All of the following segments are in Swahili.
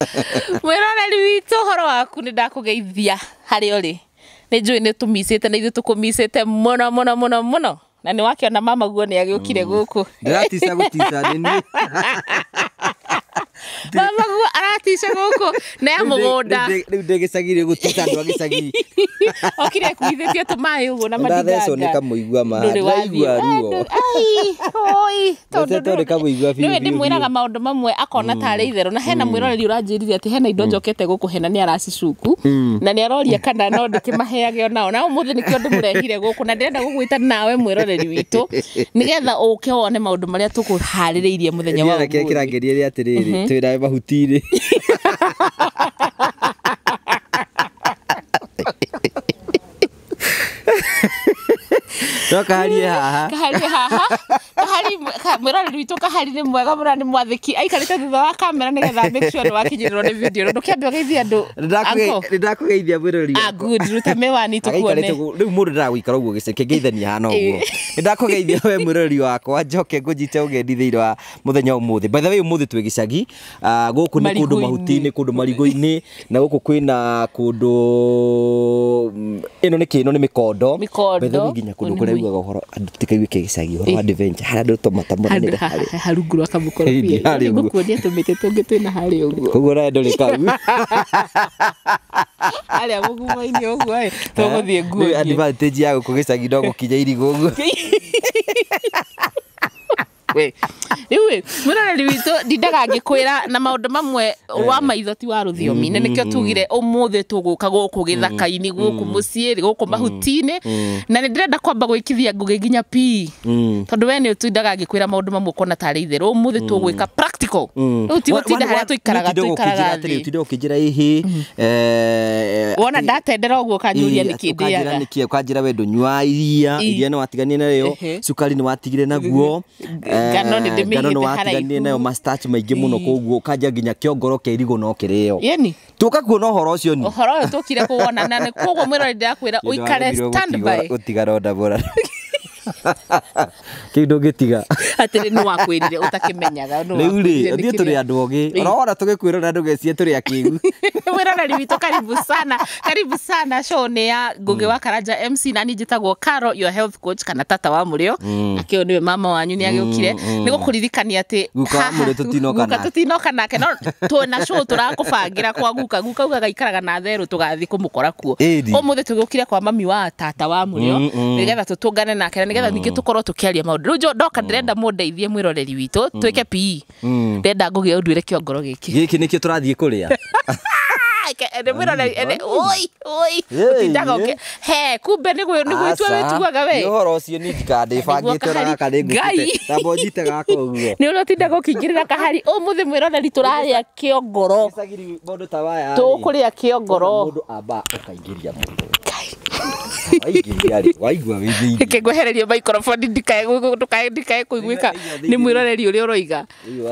Mwiroreri witũ horo waku nĩ ndakũgeithia harĩ ũrĩ nĩ njũĩ nĩ tũmicĩte na ithuĩ tũkũmicĩte mũno na nĩ wakĩona mama guo nĩ agĩũkire gũkũ ndĩratica gũtica nĩ mama guo aratica gũkũ na ya mũgũnda rĩu ndĩgĩcagire gũtica andũ agĩcagi okire kuithĩtie tũmaĩ ũguo na madiganga ndathecwo nĩ kamũigua ma ndaigua ruo oi nĩwe ndĩmwĩraga maũndũ mamwe akona tarĩ itherũ na hena mwĩroreri ũranjĩrire atĩ hena indo njokete gũkũ hena nĩ aracicuku na nĩ aroria kana no ndĩkĩmaheage onao na ũmũthĩ nĩkĩo ndĩmũrehire gũkũ na ndĩrenda gũgwĩta nawe mwĩroreri witũ nĩgetha ũke wone maũndũ marĩa tũkũharĩrĩirie mũthenya wa ũmũthĩ kĩrangĩria atĩrĩrĩ twĩrawe mahuti-inĩ Kaharie haha mwĩroreri witũ kahari nĩ mwega mũno nĩ mwathĩki aikarĩte thutha wa kamera nĩgetha make sure nĩ wakinyĩrĩrwo nĩ video no ndũkĩambe ũgeithia andũ ndakũgeithia mwĩroreri good ruta mewani tũkuone rĩu mũndũ ndagũikara ũguo gĩceke ngeithania hana ũguo nĩndakũgeithia we mwĩroreri wakwa njoke ngũnyite ũgendi thĩinĩ wa mũthenya ũmũthĩ by the way ũmũthĩ twĩ gĩcagi gũkũ nĩ kũndũ mahuti-inĩ kũndũ marigũ-inĩ na gũkũ kwĩna kũndũ ĩno nĩ mĩkondo by the way nginya kũndũ kũrĩa ugaga ũhoro andũ tũtikaigue gĩcagi ũhoro wa adventure harĩa andũ tũmatamũra nĩ harungu rwa kamũkorobia ngũkuonia tũmĩtĩ tũngĩ twĩna harĩa ũguo koguo nawe ndũrĩ kau harĩa mũgumo-inĩ ũguo tũgũthiĩ nguo advantage ya gũkũ gĩcagi no gũkinya irigũ ũguo rĩu mwĩroreri witũ ndindaga ngĩkwĩra na maũndũ mamwe wa maitho ti wa rũthiomi na nĩkĩo tugire ũmũthĩ tũgũka gũkũ gĩthaka-inĩ gũkũ mũciĩ gũkũ mahuti-inĩ na nĩ ndĩrenda kwamba gwĩkithia ngũgĩ nginya pi tondũ we nĩ ũtindaga ngĩkwĩra maũndũ mamwe ũkona tarĩ itherũ ũmũthĩ tũgwĩka practical rĩu ti gũtinda harĩa tũikaraga thĩ ũtinda ũkĩnjĩra ihĩ wona ndatendera ũguo ũkanjũria nĩkĩ ndĩaga ũkanjĩra we ndũnyua iria nĩ watigania narĩo cukari nĩ watigire naguo ngano nĩ ndĩmĩigĩte watiganie nayo mastachi maingĩ mũno koguo ũkanja nginya kĩongoro kĩa irigũ no kĩrĩo yeni tũka kuona ũhoro ũcio ni ũhoro ũyũ tũkire kuona na koguo mwĩroreri ndĩrakwĩra ũikare standby ũtigara ndabora kĩndũ gĩtiga atĩrĩ nĩ wakwĩrire ũtakĩmenyaga rĩu rĩ thiĩ tũrĩ andũ ogĩ ona tũgĩkwĩrwo na ndũgecirie tũrĩ akĩgu mwĩroreri witũ karibu sana show nĩ ya Ngũgĩ wa Karanja MC na niĩ njĩtagwo Caro your health coach kana tata wa mũrĩo akĩo nĩwe mama wanyu nĩ agĩũkire nĩ gũkũririkania atĩ guka mũrĩ tũtinoka nake no twĩna show tũrakũbangĩra kwa guka ugaga ikaraga na therũ tũgathiĩ kũmũkora kuo ũmũthĩ tũgĩũkire kwa mami wa tata wa mũrĩo nĩgetha tũtũngane nake nĩgetha ningĩ tũkorwo tũkĩaria maũndũ rĩu ndoka ndĩrenda mũndeithie mwĩroreri witũ twĩke PE ndĩrenda Ngũgĩ ũnduĩre kĩongoro gĩkĩ nĩkĩo tũrathiĩ kũrĩa utindaga kumbe nĩ gwĩtua wĩtuaga we ũhoro ũcio nĩ ndikandĩbangĩte na gaka tambo njite gaka ũguo nĩ ũrĩa ũtindaga ũkĩingĩrĩra kahari ũmũthĩ mwĩroreri tũrarĩa kĩongoro tũkũrĩa kĩongoro mũndũ amba ũkaingĩria mũndũ ngwehereria microphone ndikae kũiguĩka nĩ mwĩroreri ũrĩa ũroiga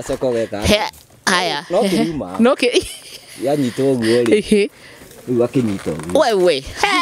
haya no yanyitwo ũguo rĩ rĩu akĩnyita ũguo wewe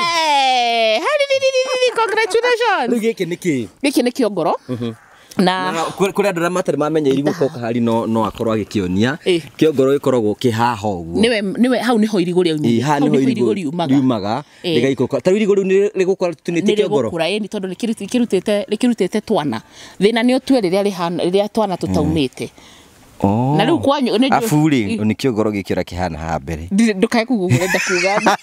congratulations rĩu gĩkĩ nĩ kĩongoro na kũrĩa andũ arĩa matarĩ mamenya irigũ ko kahari no akorwo agĩkĩonia kĩongoro gĩkoragwo kĩhaha ũguo nĩwe hau nĩho irigũ rĩu riumaga rĩgaikũrũka ta irigũ rĩu rĩgũkora tũtinĩtie kĩongoro nĩ tondũ rĩkĩrutĩte twana thĩna nĩ ũtue rĩrĩa twana tũtaumĩte na rĩu kwanyu afu rĩ nĩ kĩongoro gĩkĩra kĩhana haha mbere ndũkae kuga ũrenda kuga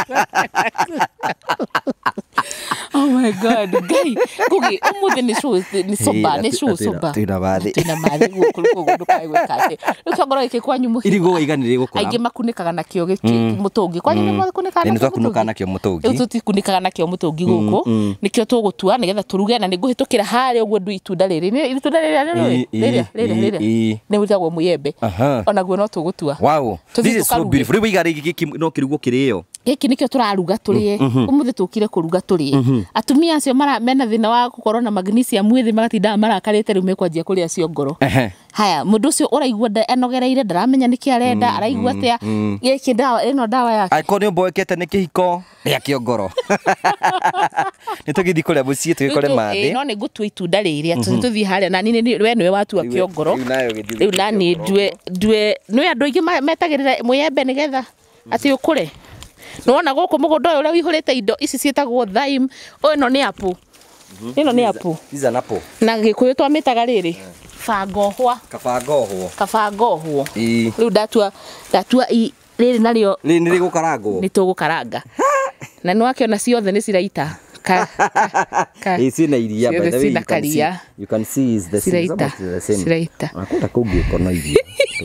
oh my god Ngai Ngũgĩ ũmũthĩ nĩ soba twĩna mathĩ gũkũ ndũkae gwĩka atĩ rĩu kĩongoro gĩkĩ kwanyu mũhiũ irigũ waiganĩrĩ gũkora aingĩ makunĩkaga nakĩo mũtũngi kwanyu nĩ makunĩkaga nakĩo mũtũngi rĩu tũtikunĩkaga nakĩo mũtũngi gũkũ nĩkĩo tũgũtua nĩgetha tũruge na nĩ ngũhĩtũkĩra harĩa ũguo ndu itunda rĩrĩ nĩ wĩtagwo mũyembe onaguo no tũgũtua wow this is so beautiful rĩu iga gĩkĩ no kĩrugwo kĩrĩo giki nikio turaruga turie umuthi tukire kuruga turie atumia acio mena thina wa gukorwo na magnesium mwithi magatinda marakarite riu mekwanjia kuria ciongoro haya mundu ucio uraigua enogereire ndaramenya niki arenda araigua atia giki dawa ino dawa yake aiko ni mboekete ni kihiko ria kiongoro nitugithi kuria mucii tugikore mathi no ni gutua itunda riri tuthii haria na nini we niwe watua kiongoro riu nani ndue no andu ingi metagirira muyembe nigetha ati ukure nona guku mugunda uyu uria wihurite indo ici cietagwo thyme ino ni apple ino ni apple iza napo na gikuyu twamitaga riri bangohwa kabangohwo riu datua riri nario ni rigukarangwo ni tugukaranga na no akiona ciothe ni ciraita isi na iria by the way you can see is the same ciraita akunda kungi kono iria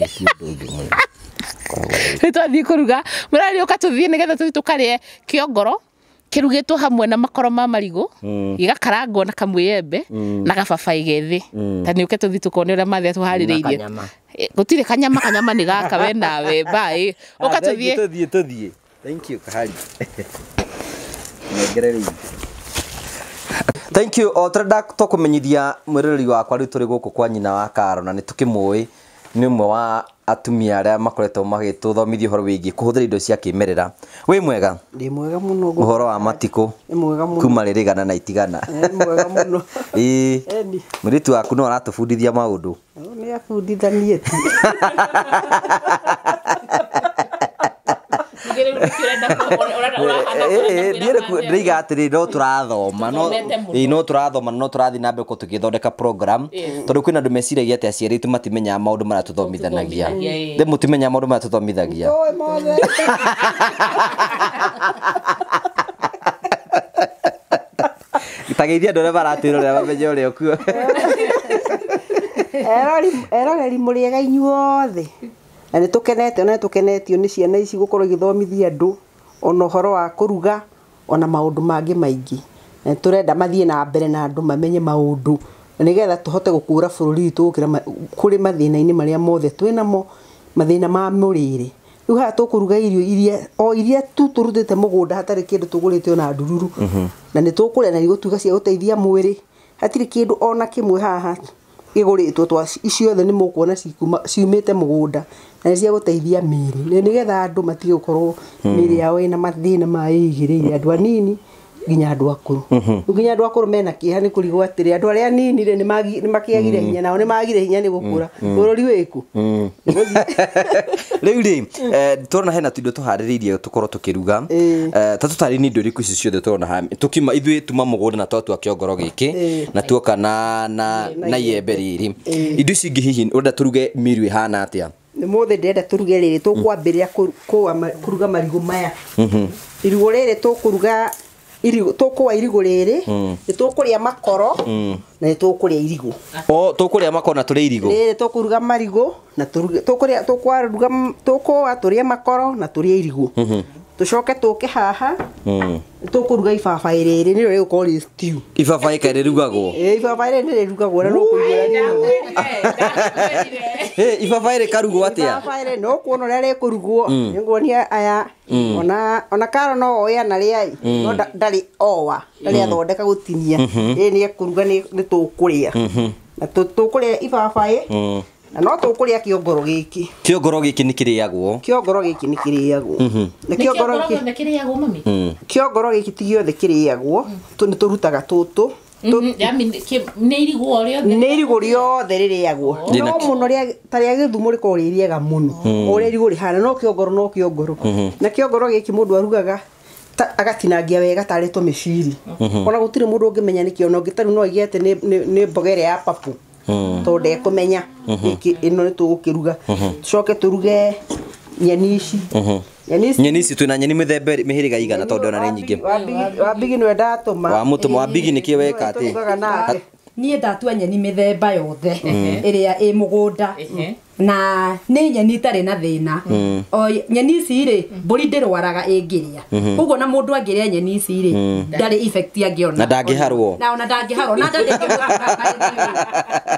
twathii kuruga murari ukatuthie nigetha tuthi tukarie kiongoro kirugitwo hamwe na makoro ma marigu gigakarangwo na kamuyembe na gababai gethi tani uke tuthi tukone uria mathe tuhaririirie gutire kanyama ni gaka we nawe bai ukatuthie thank you kahari thank you otrada tukumenyithia mwiriri wakwa riu turi guku kwa nyina wa Karo na nitukimui ni umwe wa atumia aria makoretwo magituthomithia horo wigi kuhuthira indo cia kimerera wi mwega ndi mwega muno uhoro wa matiko ni mwega muno kuma ririgana na itigana ni mwega muno muritu waku no aratubundithia maundu ni afundithanie tu ndiga atiri no turathoma no turathi na mbe ko tugithondeka program tondu kwina andu meciragia ati aciari tu matimenya maundu mara tuthomithanagia de mutimenya maundu mara tuthomithagia itageithia andu aria baratirorera bamenye uria kuo eroreri muriega inyuothe na nitukenetio ni ciana ici gukorwo igithomithia andu ona horo wa kuruga ona maundu mangi maingi na turenda mathie na mbere na andu mamenye maundu nigetha tuhote gukura bururi witu gukira kuri mathina-ini maria mothe twinamo mathina ma murire riu ha tukuruga iria tu turutite mugunda hatari kindu tugurite ona ndururu na nitukuria na igutuga cia guteithia mwiri hatiri kindu ona kimwe haha iguritwo twa iciothe ni mukuona ciumite mugunda na cia guteithia miri nigetha andu matige gukorwo miri yao ina mathina ma igiriire andu anini nginya andu akuru nginya andu akuru mena kieha ni kurigwo atiri andu aria nini ni makiagire hinya nao ni magire hinya ni gukura bururi wiku riu ri turona hena tuindo tuhaririirie tukorwo tukiruga ta tutari ni indo iriku ici ciothe turona ha tukima ithui tuma mugunda na twatua kiongoro giki na tuoka na iembe riri indo ici ingi hihi urenda turuge miru ihana atia ni mothe ndenda turuge riri tukwambiria kuruga marigu maya irigo riri tukuruga tukuwa irigo riri ni tukuria makoro na ni tukuria irigo tukuria makoro na turia irigo riri tukuruga marigu na tukuria tukuwa turia makoro na turia irigo tucoke tuke haha tukuruga ibabai riri niro rigukorwo ri stew ibabai ka rirugagwo ibabai riri nirugagwo na no kurugura ibabai ri karugwo atia ibabai riri no kuona ria rikurugwo ninguonia aya ona Karo no oya na ria no ndari owa ndari athondeka gutinia riri ni kuruga ni tukuria na tukuria ibabai na no tukuria kiongoro giki ni kiriagwo kiongoro giki ni kiriagwo na kiongoro giki ni kiriagwo mami kiongoro giki ti giothe kiriagwo ni turutaga tutu ni irigo riothe ririagwo no muno taria githumo rikorwo ririega muno uria irigo rihana no kiongoro na kiongoro giki mundu arugaga agatinangia wega tari tumiciri ona gutire mundu ungimenya nikio no ngitaru no igiete ni mbogere ya papu tonde kumenya ino ni tugukiruga tucoke turuge nyeni ici nyeni ici twina nyeni mithemba mihiriga igana tondu ona ni nyingi wa bigi no ndatuma wa mutuma wa bigi nikio weka ati nie ndatua nyeni mithemba yothe iria i mugunda na ni nyeni tari na thina o nyeni ici ri mburi ndirwaraga ingiria uguo na mundu angiria nyeni ici ri ndari effect angiona na ndangiharwo na ona ndangiharwo na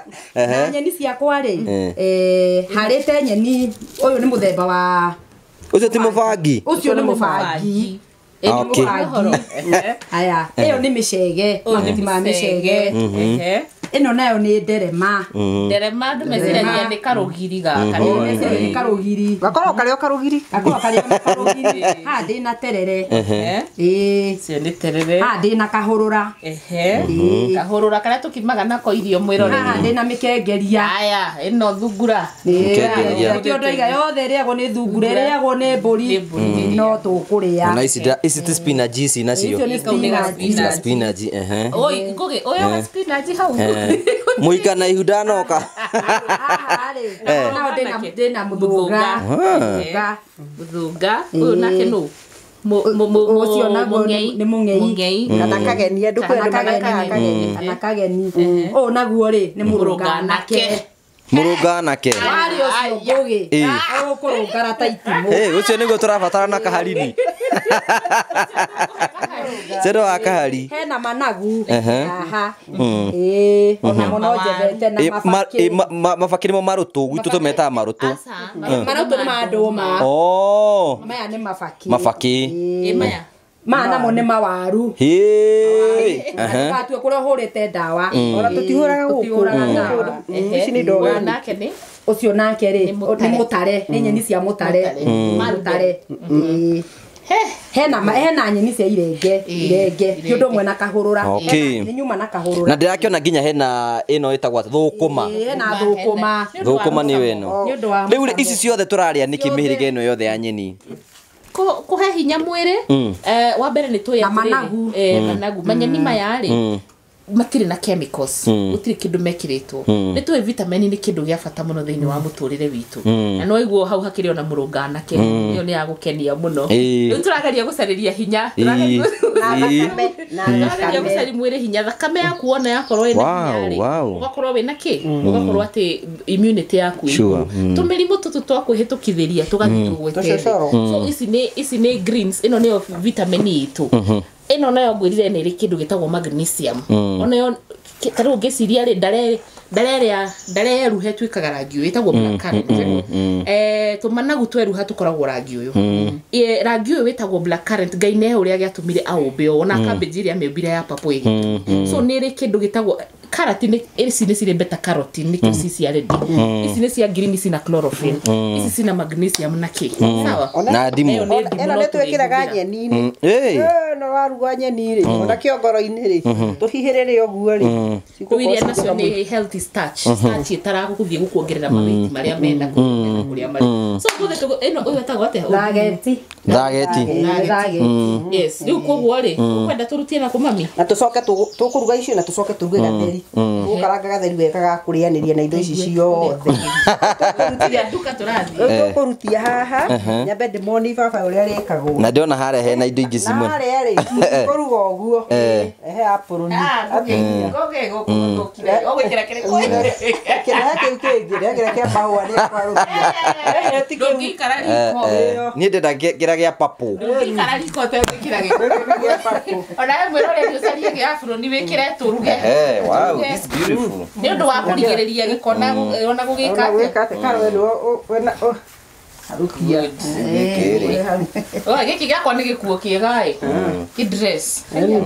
na nyeni ciakwa ri harite nyeni uyu ni muthemba wa Ucio ti mubangi. Ucio nĩ mũbangi. Okay. Aya, ĩyo nĩ mĩcege, mahuti ma mĩcege. Ĩno nayo nĩ nderema. Nderema andũ meciragia nĩ karũgiri gaka. Nĩ karũgiri. Gakorwo karĩo karũgiri. Gakorwo karĩo karũgiri. Haha ndĩna terere. Cio nĩ terere. Haha ndĩna kahũrũra. Kahũrũra karĩa tũkimaga nako irio mwĩrore. Haha ndĩna mĩkengeria. Aya, ĩno thungura. Kĩo ndoiga yothe ĩrĩagwo nĩ thungura, ĩrĩagwo nĩ mbũri. No tũkũrĩa. Na ici ti spinach ici nacio. Icio nĩ Spinach. Oi, Ngugi, ũyũ spinach hau. Muika na ihuda noka. Nao ndĩna mũthũnga. Mũthũnga. Ũyũ nake nũ? Ũcio naguo nĩ mũng'ei. Kana kageni andũ kwenda Kana kageni. Ũyũ naguo rĩ nĩ mũrũnganake. Mũrũnganake. Warĩ ũcio Ngugi. Ũkũrũngara ta itimũ. Ucio nĩguo tũrabatara na kaharini. Cero wa kahari. Hena managu. Aha. Onamo no njethete na mabakĩ. Mabakĩ nĩmo marũtũ, gwitũ tũmetaga marũtũ. Marũtũ nĩ ma ndũma. Maya nĩ mabakĩ. Mabakĩ. Maya namo nĩ mawaru. Gatue kũrĩa ũhũrĩte ndawa. Ona tũtihũraga gũkũ. Ici nĩ ndogo. Nake nĩ ũcio nake rĩ nĩ mũtare, nĩ nyeni cia mũtare. Mũtare. Hena nyeni cia irenge nĩ ũndũ ũmwe na kahũrũra. Nĩ nyuma na kahũrũra. Na ndĩrakĩona nginya hena ĩno ĩtagwo thũkũma. Hena thũkũma. Thũkũma nĩyo ĩno. Rĩu ici ciothe tũrarĩa nĩkĩ mĩhĩrĩga ĩno yothe ya nyeni? Kũhe hinya mwĩrĩ. Wa mbere nĩ tũya managu. Managu. Manyeni maya rĩ matirĩ na chemicals. Gũtirĩ kĩndũ mekĩrĩtwo. Nĩ tũĩ vitamin nĩ kĩndũ gĩa bata mũno thĩinĩ wa mũtũrĩre witũ. Na no iguo hau hakĩrĩ ona mũrũnganake. Ĩyo nĩ ya gũkenia mũno. Rĩu tũrageria gũcarĩria hinya. Tũrageria gũcarĩria mwĩrĩ hinya. Thakame yaku wona yakorwo ĩna hinya rĩ. Ũgakorwo wĩna kĩ? Ũgakorwo atĩ immunity yaku ĩigũ. Tũmĩrimũ tũtũ twa kwĩhĩtũkithĩria tũgathiĩ tũgweterere. So ici nĩ greens. Ĩno nĩyo vitamin itũ. Ĩno nayo ngwĩrire nĩ ĩrĩ kĩndũ gĩtagwo magnesium. Onayo tarĩu ngĩciria rĩ ndareruhe twĩkaga rangi ũyũ ĩtagwo black currant. Tũmanagu tweruha tũkoragwo rangi ũyũ. Rangi ũyũ wĩtagwo black currant Ngai nĩ ũrĩa gĩatũmire aũmbe ũũ na cabbage ĩrĩa amĩũmbire ya purple ĩgĩtũ. So nĩ ĩrĩ kĩndũ gĩtagwo carrot ici nĩ cirĩ beta carotene nĩkĩo ci cia red. Ici nĩ cia green cina chlorophyll. Ici cina magnesium na kĩ. Sawa. Na ndimũ. Ĩno nĩ twĩkĩraga nyeni-inĩ. No waruga nyeni rĩ ona kĩongoro-inĩ rĩ tũhihĩrĩre ũguo rĩ. Iria nacio nĩ healthy starch. Starch ĩtaragũthiĩ gũkuongerera mawĩti marĩa menda kũrĩa marĩ. So ĩno ũyũ etagwo atĩa? Thageti. Yes. Rĩu koguo rĩ ũkwenda tũrutie na kũmami. Na tũcoke tũkũruga icio na tũcoke tũruge gatheri. Tũkaranga gatheri wega ga kũrĩanĩria na indo ici ciothe. Tũkũrutia haha nyambe ndĩmoni baba ũrĩa rĩkagwo. Na ndĩona harĩa hena indo ingĩ cimwe. Harĩa rĩ kũruga ũguo. Ehe apple ni. Niĩ ndĩrenda kĩrĩa gĩa papo. Wow, this is beautiful. Nĩ ũndũ wa kũrigĩrĩria gĩko na ona gũgĩka Arukia. Gĩkĩ gĩakwa nĩ gĩkuo kĩega kĩdress.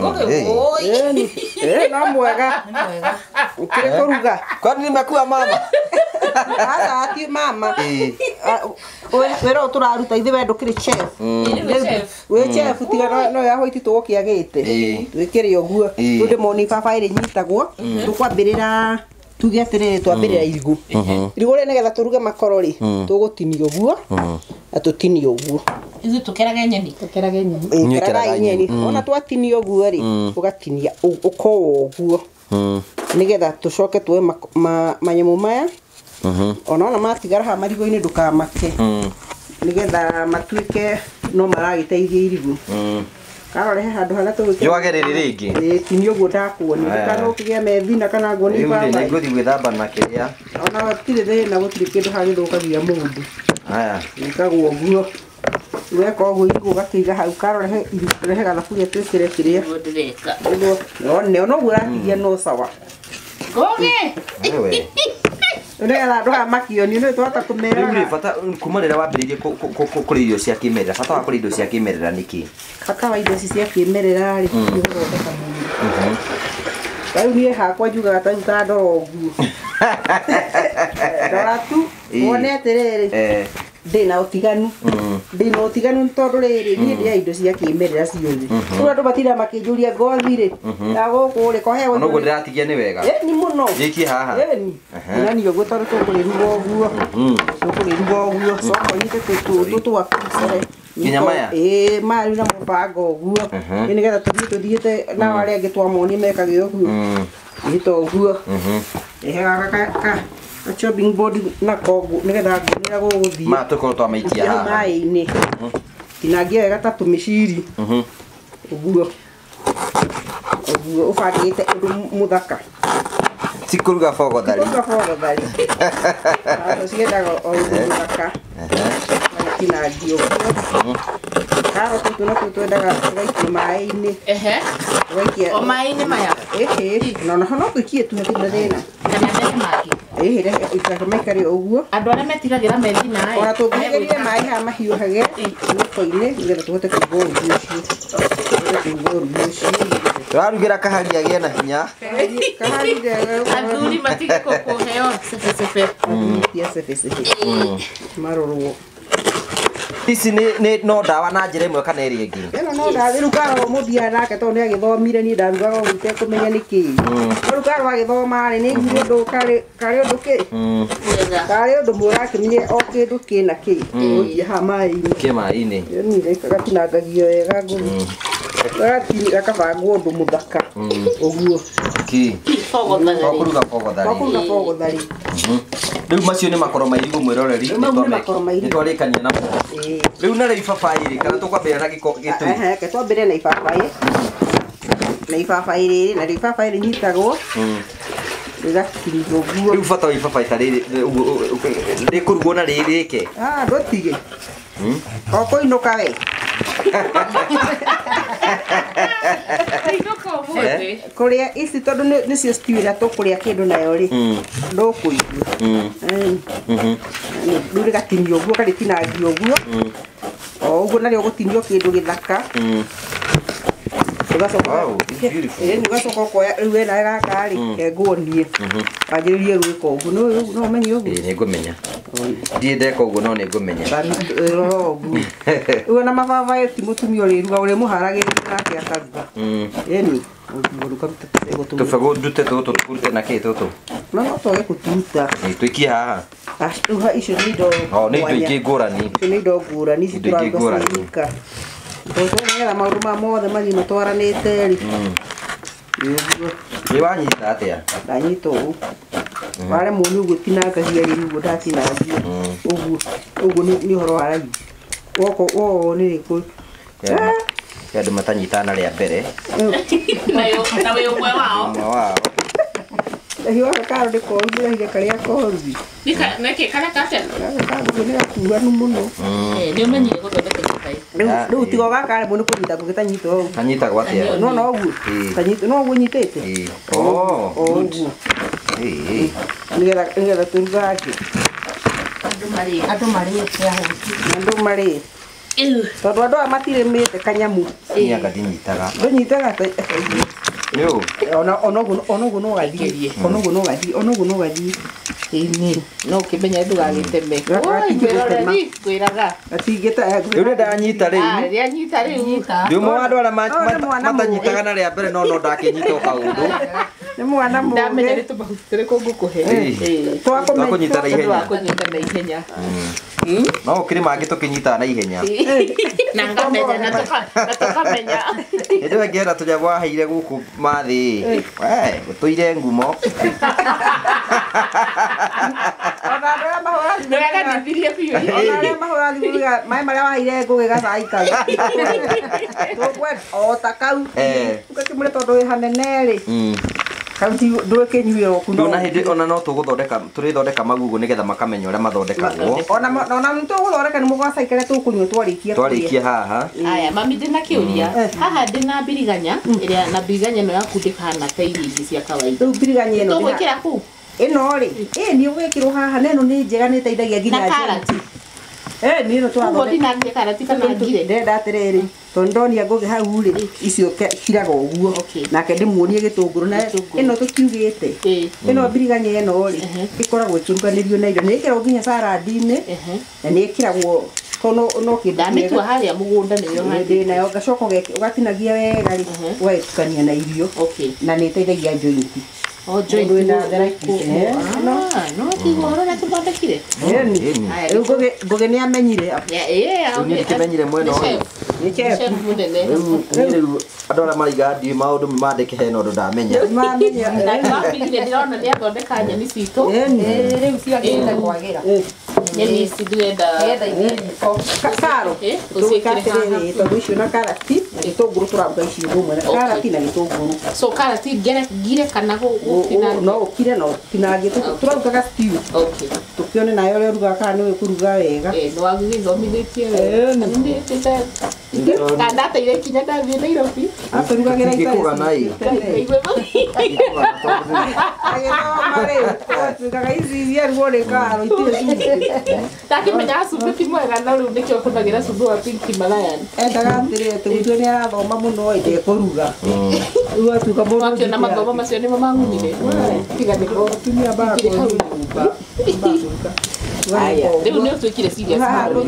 No mwega. Ukire kuruga. Kwani nimekuwa mama? Ati mama. Wero turaruta ithe wendo kiri chef. We chef tiga no yaho itu tũgũkĩagĩte. Twĩkĩre ũguo. Tũnde moni baba ĩrĩ nyitagwo. Tũkwambĩrĩra tuge atĩrĩrĩ twambĩrĩra irigũ. Irigũ rĩ nĩgetha tũruge makoro rĩ tũgũtinia ũguo na tũtinie ũguo. Ithi tũkerage nyeni. Tũkerage nyeni. Ona twatinia ũguo rĩ tũgatinia ũkowo ũguo. Nĩgetha tũcoke tuoe manyamũ maya. Ona matigara ha marigũ-inĩ ndũkamake. Nĩgetha matuĩke no maragĩteithia irigũ. Karorehe handũ hana tũgĩkĩra. Njoage rĩrĩ rĩngĩ. Tinio ũguo ndakuonia. Kana ũkĩgĩa methina kana nguo nĩ baba. Nĩ ngũthiĩ gwĩthamba na kĩrĩa. Ona gũtirĩ thĩna gũtirĩ kĩndũ hagĩthũkagia mũndũ. Haya. Nĩkagwo ũguo. Weka ũguo irigũ gakĩiga hau karorehe gathaburia twĩkĩre kĩrĩa. Ũguo no ũguo ũrakiria no sawa. Ngoge. Nĩgetha ndũgamakio nĩ nĩ twahota Rĩu kũmera. rĩ bata kuma rĩrĩa wambĩrĩirie kũrĩa irio cia kĩmerera bata wa kũrĩa indo cia kĩmerera nĩkĩ? Bata wa indo ici cia kĩmerera rĩ nĩ gũthondeka mwĩrĩ. Rĩu niĩ hakwa njugaga ta ndora ũguo. Ndora tu wone atĩrĩrĩ ndĩna ũtiganu nĩ tondũ rĩrĩ niĩ ndĩaga indo cia kĩmerera ciothe. Rĩu andũ matinda makĩnjũria ngothi rĩ ya gũkũ rĩ kohe Ona ũguo ndĩratigia nĩ wega. ni mũno. Gĩikie haha. Na niĩ ũguo tondũ tũkũrĩruga ũguo. Tũkũrĩruga ũguo coka ũnyite tũtũ twaku Nginya maya? Maya na mũbango ũguo. Nĩgetha tũthiĩte na arĩa angĩ twamonia mekage ũguo. Ito ũguo. Gaka chopping board na kogu nĩgetha ngũnĩra gũgũthiĩ. Ma tũkorwo twamaikia haha. Maĩ-inĩ. Tinangia wega ta tũmĩciri. Ũguo. Ũguo ũbangĩte ũndũ mũthaka. Tikũruga bogothari. Kũruga bogothari. Ciendaga o ũndũ mũthaka. Tinangia ũguo. Karoti tu nakuo twendaga tũgaikia maĩ-inĩ. Tũgaikia. O maĩ-inĩ maya. No tũikie tu hatirĩ thĩna. Kana ndege mangĩ. Maikare ũguo. Andũ arĩa metigagĩra methina ĩ. Ona tũngĩgeria maĩ haha mahiũhage mũko-inĩ nĩgetha tũhote kũruga ũrugi ũcio. Tũrarugĩra kahari agĩe na hinya. Athuri matige kũheo cebecebe. Marorwo. Ici nĩ no ndawa na njĩra ĩmwe kana ĩrĩa ĩngĩ. Ĩno no ndawa rĩu Karo mũthiaga nake tondũ nĩ agĩthomire niĩ ndarugaga ũguo itekũmenya nĩkĩ. Rĩu Karo agĩthoma rĩ nĩ aiguire ũndũ karĩ ũndũ kĩ. Karĩ ũndũ mũrakĩmenye o kĩndũ kĩna kĩ. Ũikia haha maĩ-inĩ. Kĩ maĩ-inĩ. Nĩ gatinangagio wega ngũrũ. Gakabangwo ũndũ mũthaka. Ũguo. Ki. Kũruga bogothari. Kũruga bogothari. Rĩu macio nĩ makoro mairigũ mwĩroreri nĩ twarĩkania namo. Rĩu na rĩu ibabaĩ rĩ kana tũkwambĩrĩria na gĩtũi. Ke twambĩrĩrie na ibabaĩ. Na ibabaĩ rĩrĩ na ibabaĩ rĩnyitagwo. Rĩgakirio ũguo. Rĩu bata wa ibabaĩ ta rĩrĩ rĩkũrugwo na rĩrĩke. Ndũtige. O kũinũka we. Kũrĩa ici tondũ nĩcio stew ĩrĩa tũkũrĩa kĩndũ nayo rĩ ndũkũigua. Rĩu rĩgatinio ũguo karĩtinangio ũguo. O ũguo narĩo gũtinio kĩndũ gĩthaka. Ũgacoka ũkoya rĩu wĩna gaka rĩ kengwo niĩ wanjĩrĩrie gwĩka ũguo no ũmenye ũguo. Nĩ ngũmenya. Ndiĩ ndeka ũguo no nĩ ngũmenya. Rĩu na mababaĩ ti mũtumia ũrĩruga ũrĩmũharagĩria nake akaruga. Ĩni tũbegũ ndute tũtũ tũkũrute na kĩ tũtũ. No twage gũturuta. Tũikie haha. Rĩu icio nĩ indo nĩ indo ingĩ ngũrani. Icio nĩ indo ngũrani ici tũraruga ciika. Nĩgetha maũndũ maya mothe mathiĩ matwaranĩte rĩ. Nĩ wanyita atĩa? Ndanyita ũũ. Waremwo nĩ ũguo tinangagia rĩu ũguo ndatinangia. Ũguo nĩ ũhoro wa raithi. Woguo nĩ rĩkũ. Andũ matanyitana rĩa mbere. Na wĩ ũmwe wao. Hiyo Karo ndĩkoru nĩ karĩa korugi. Nĩkĩ karĩa katena? Gaka nĩ gakuanu mũno. Nĩ ũmenyire gũthondeka ibabaĩ. Rĩu tigo gaka rĩmwe nĩ kũnyita gũgĩtanyita ũũ. Kanyitagwo atĩa? No ũguo. Kanyita no ũguo nyitĩte. Ũguo. Nĩgetha tũrugage. Andũ marĩ. Tondũ andũ aya matirĩmĩte kanyamu. Nĩanga ndinyitaga. Ndũnyitaga Yo. Ona ũguo no gathiĩ. Ona ũguo no gathiĩ. No ũkĩmenya ndũgagĩteme. Ngwĩraga. Rĩu ndanyita rĩu. Rĩanyita rĩu. Ndĩ ũmwe wa andũ arĩa matanyitaga na rĩa mbere no ndakĩnyita o kaũndũ. Nĩ mwana mũũgĩ. Ndamenya nĩ tũmahuti tũrĩkũ ngũkũhe. Twakũnyita na ihenya. No ũkĩrĩ mangĩ tũkĩnyitaga na ihenya. Na ngamenya na tũkamenya. Nĩndĩwe ngĩenda tũnyamũ waheire gũkũ mathĩ. Gũtũire ngumo. Ona arĩa mahũra ndĩragatithirie biũ. Ona arĩa mahũra thimũ maĩ marĩa waheire ngũgĩ gacai kau. Tũkwenda o ta kau. Ũgakĩmũre tondũ wĩ hanene rĩ. Kauti ndũkĩnyuire oku no. Na hĩndĩ ona no tũrĩthondeka magugu nĩgetha makamenya ũrĩa mathondekagwo. Ona nĩ tũgũthondeka nĩ mũgwacaikare tũkũnyua twarĩkia haha. Aya mami ndĩna kĩũria. Haha ndĩna biriganya ĩrĩa na biriganya ĩno yaku ndĩkahana ta irio ici cia kawaida. Rĩu biriganya ĩno tũgwĩkĩra kũu. ĩno rĩ nĩ ũgwĩkĩrwo haha neno nĩ njega nĩ ĩteithagia nginya na karati nĩ ĩno ũguo ndinangie karati kana ngire ndenda atĩrĩrĩ tondũ ndonia ngũgĩ hau rĩ icio kiraga ũguo nake ndĩmuonie gĩtũngũrũ na ĩno tũkiugĩte ĩno mbiriganya ĩno rĩ ĩkoragwo ĩkĩruganĩrio na irio nĩ ĩkĩragwo nginya saladi-inĩ na nĩ ĩkĩragwo no kĩndũ ndamĩtua harĩa mũgũnda nĩyo handi nayo gacoka ũgatinagia wega rĩ ũgagĩtukania na irio na nĩ ĩteithagia joint no kĩhoro na tũthondekire rĩu ngũgĩ nĩ amenyire nĩkĩmenyire mwena ũyũ rĩu andũ arĩa maraiga ndiũĩ maũndũ mandĩke hena ũndũ ndamenya ndĩrona nĩ athondeka nyeni citũ rĩu ciagĩte kwagĩra nyeni ici ndĩrenda karo tũgĩkatĩrĩrĩ tondũ icio na karati na gĩtũngũrũ tũraruga ici ũmwe na karati na gĩtũngũrũ so karati ngire kana no ũkire no tinangie tũrarugaga stew tũkĩone nayo ũrĩa ũrugaga kana nĩ ũkũruga wega nĩ wagĩthomithĩtie wega ndateire kinya ndathiĩ Nairobi atũrugagĩra tugaga ici iruo nĩ karo ndakĩmenyaga cumbĩ ti mwega no rĩu nĩkĩo hũthagĩra cumbĩ wa Pink Himalayan endaga atĩrĩrĩ tũgĩtue nĩ arathoma mũno ndekũruga rĩu atuĩka mũndũ wakĩona mathomo macio nĩmo mangunire tiga nĩko tumia bakũruga rĩu nĩ ũtuĩkire serious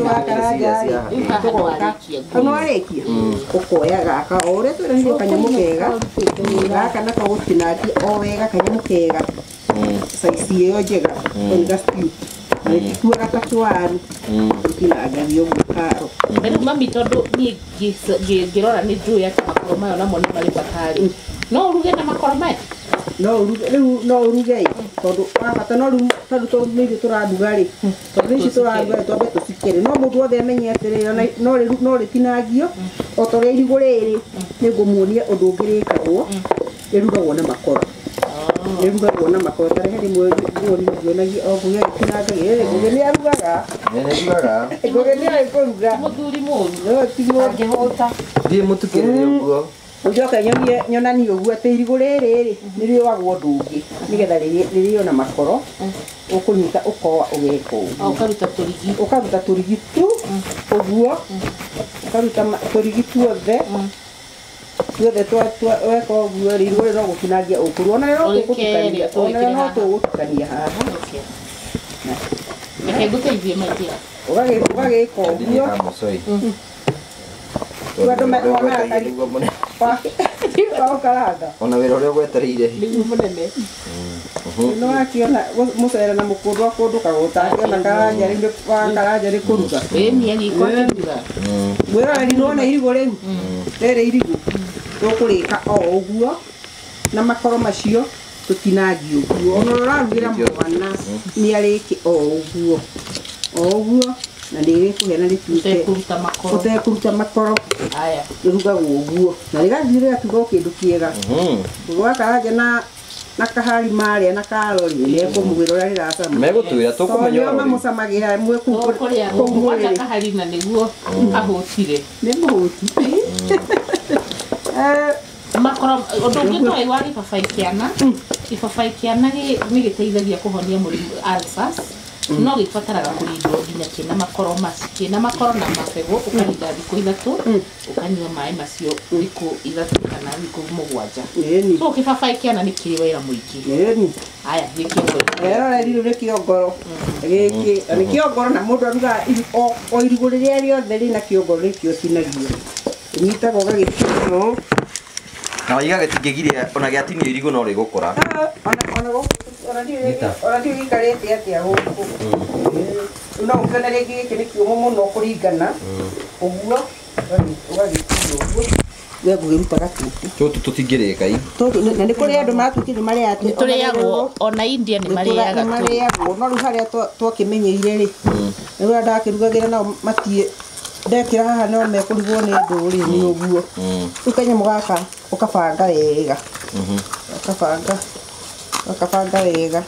no arĩkia ũkoya gaka o ũrĩa twĩranĩire kanyamũ kega gaka nako gũtinangia o wega kanyamũ kega saici ĩyo njega kũruga stew nĩtituaga ta kĩwaru tũtinangagia ũguo karo rĩu mami tondũ niĩ ngĩrora nĩ njũĩ atĩ makoro mayo namo nĩ marĩ batarĩ no ũruge na makoro maya no uruge tondu wabata no riu tondu nĩ tũraruga rĩ tondu ici tũraruga twambe tũcikere no mũndũ wothe amenye atĩrĩrĩ no rĩtinangio o ta ũrĩa irigũ rĩrĩ nĩ ngũmuonia ũndũ ũngĩ rĩkagwo rĩrugagwo na makoro rĩrugagwo na makoro ta rĩrĩ ngũonagia o ngũgĩ agĩtinangagia ngũgĩ nĩ arugaga ngũgĩ nĩ agĩkũruga mũthuri mũru no tigwo angĩhũta thiĩ mũtukĩrĩre ũguo ujoka nyonani ũguo atĩ irigũ rĩrĩ nĩ rĩoagwo ũndũ ũngĩ nĩgetha rĩrĩo na makoro ũkũnyita ũkoa ũgeka ũguo ũkaruta tũrigi tu ũguo ũkaruta tũrigi tuothe weka ũguo irigũ rĩ no gũtinangia ũkũru ona no tũgũtukania haha reke ngũteithie maingĩ ũgagĩka ũguo andũ ona wĩra ũrĩa ũgwetereire nĩguo mũnene no akiona mũcere na mũkũndũ akũndũ kagũtangĩona karanja rĩ kũruga mĩeri ikũruga mwĩroreri nĩwona irigũ rĩu rĩrĩ irigũ tũkũrĩka o ũguo na makoro macio tũtinangie ũguo ona ũrarugĩra mwana nĩ arĩke o ũguo na nĩrĩkũhĩa na rĩtuĩke ũtekũruta makoro rĩrugagwo ũguo na rĩgathiĩ rĩgatuga o kĩndũ kĩega gwakaranja na kahari marĩa na karori nĩekũmũgĩra ũrĩa rĩracama megũtwĩra tũkũmenya ũrĩa mamũcamagĩra mwe kũrĩa kahari na nĩguo ahũtire nĩ mũhũti makoro ũndũ ũngĩ nĩwe wa gĩbabaĩ kĩana nĩ gĩteithagia kũhonia mũrimũ ulcers no gĩbataraga kũrindwo nginya kĩna makoro na mabegũ ũkarinda thikũ ithatũ ũkanyua maĩ macio thikũ ithatũ kana thikũ mũgwanja so kĩbabaĩ kĩana nĩ kĩrĩ wĩra mũingĩ aya gĩkĩroreri rĩu nĩ kĩongoro gĩkĩ nĩ kĩongoro na mũndũ arugaga o irigũ rĩrĩa rĩothe rĩna kĩongoro rĩkĩo tinagio ũnyitaga ũgagĩtinio na waiga gĩtingĩgiria ona gĩatinio irigũ no rĩgũkũra ona ndiũ gĩikarĩte atĩa gũkũ no ũkĩona rĩngĩ gĩkĩ nĩ kĩũmũ mũno kũringana ũguo ũgagĩtinio ũguo we ngũgĩrutaga tũtũ tũtingĩrĩka na nĩ kũrĩ andũ maratwĩkire marĩa atĩ tũrĩagwo ona India nĩ marĩaga no rĩu harĩa twakĩmenyeire rĩ rĩu ndakĩrugagĩra nao matie ndekĩra haha no mekũrigwo nĩ ndũrĩrĩ ũguo rĩu kanyamũ gaka ũkabanga wega ũkabanga wega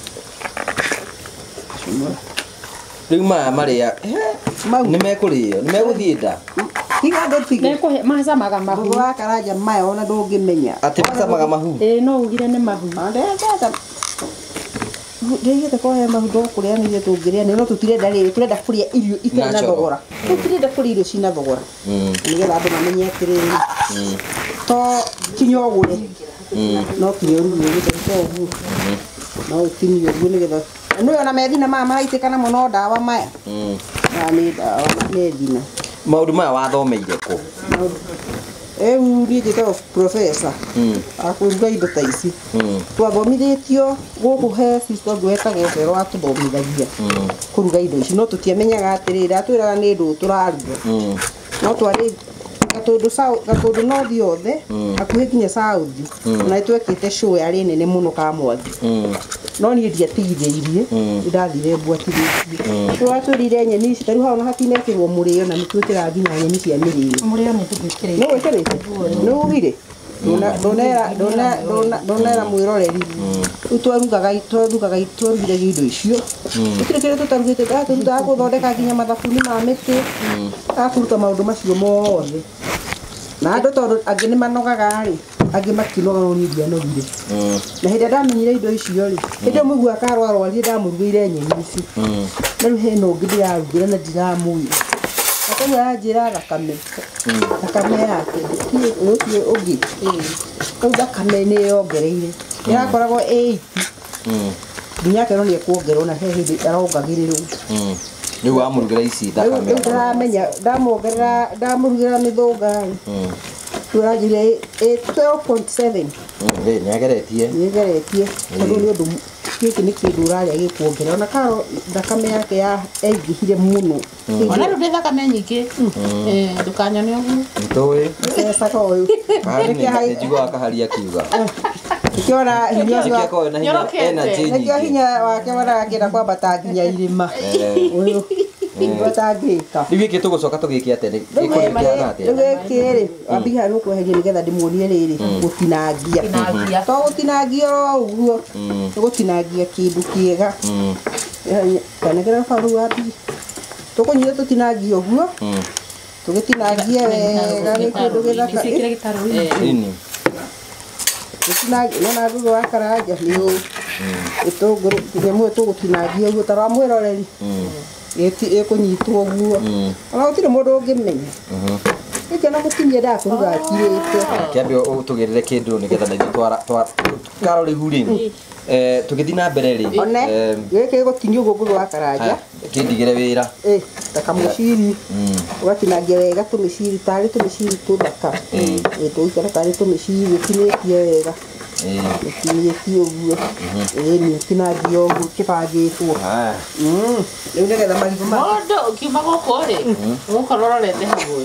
rĩu maya marĩa nĩ mekũrĩo nĩ megũthiĩ nda macamaga mahu wakaranja maya ona ndũngĩmenya atĩ macamaga mahu no ugire nĩ mahu ndigite kwa he mahundo kuria ni tungiria no tutirenda riri turenda kuria irio itena thogora tutirenda kuria irio cina thogora nigetha andu mamenye atiriri to kinyogure no kinyoru ni gito no utinio guo nigetha no ona methina mama haitikana muno ndawa maya na ni ndawa methina maundu maya wathomeire ku ndiĩte professor akũruga indo ta ici twathomithĩtio gũkũ he sister gwetagwo Cero atũthomithagia kũruga indo ici no tũtiamenyaga atĩrĩrĩ atwĩraga nĩ ndũ tũraruga no twarĩ gatũndũ north yothe hakuhĩ nginya south na nĩtwekĩte show yarĩ nene mũno Kamwangi no niĩ ndiatigithĩirie nĩndathire mbuatithĩtie tũratwĩrire nyeni ici tarĩu hau hatinekĩrwo mũrĩo na nĩtwĩkĩra nginya nyeni cia mĩrĩo mũrĩo nĩ tũgwĩkĩrĩte no wĩkĩrĩte nĩ ugire ndonera mwĩroreri rĩu twarugire indo icio gũtirĩ kĩrĩa tũtarugĩte tũrutaga gũthondeka nginya mathabuni ma mĩtĩ akũruta maũndũ macio mothe na andũ tondũ angĩ nĩ manogaga-rĩ angĩ makinoga no niĩ ndianogire na hĩndĩ ndamenyire indo icio rĩ hĩndĩ mũigua akarwarwarire ndamũrugĩire nyeni ici na rĩu hena ũngĩ ndĩrarugĩra na ndiramwĩra akamwe anjĩra thakame yake ũcio ũngĩ kau thakame nĩ yongereire ĩrakoragwo 80 nginya akerwo nĩ ekuongerwo na he hĩndĩ arongagĩrĩrwo rĩu wamũrugĩra ici thakame ndaramenya ndamũrugĩra mĩthũnga tũranjĩrire 12.7 nĩageretie tondũ nĩ ũndũ gĩkĩ nĩ kĩndũ ũrarĩa gĩkuongerera ona karo thakame yake yaingĩhire mũno ona rĩu ndĩ thakame nyingĩ ndũkanyone ũguo nĩtũĩ cecaka ũyũ njiguaga kaharia kiuga Kiona hinya Nĩkĩo hinya wake warakĩenda kwambata nginya irĩma ũyũ batangĩka rĩu gĩkĩ tũgũcoka tũgĩke atĩa rĩu gĩkĩ-rĩ wambiga nĩũkweheria nĩgetha ndĩmuonie rĩrĩ gũtinangia to gũtinangia o ũguo nĩ gũtinangia kĩndũ kĩega kanegera bau wathi tũkũnyita tũtinangia ũguo tũgĩtinangie wega nĩ kĩndũ gĩthaka na thutha wa karanja nĩ gĩtũngũrũ nyamũ tũgũtinangia ũguo tara mwĩroreri ĩkũnyitwo ũguo ona gũtirĩ mũndũ ũngĩmenya gĩkĩ ona mũtinie ndakũruga akirĩte kĩambe ũtũgĩrĩre kĩndũ nĩgetha na ithuĩ twarorĩhu-rĩ tũgĩthiĩ na mbere rĩ gĩkĩ gĩgũtinio ũguo thutha wa karanja kĩndigĩre wĩra ta kamũciri ũgatinagia wega tũmĩciri tarĩ tũmĩciri tũthaka tũgĩikara tarĩ tũmĩciri ũtinĩtie wega ũtinĩtie ũguo nĩ ũtinagia ũguo kĩbangĩtwo rĩu nĩgetha marigũ mũndũ ũkiuma gũkũ-rĩ ũgũkorwo ũrorete hau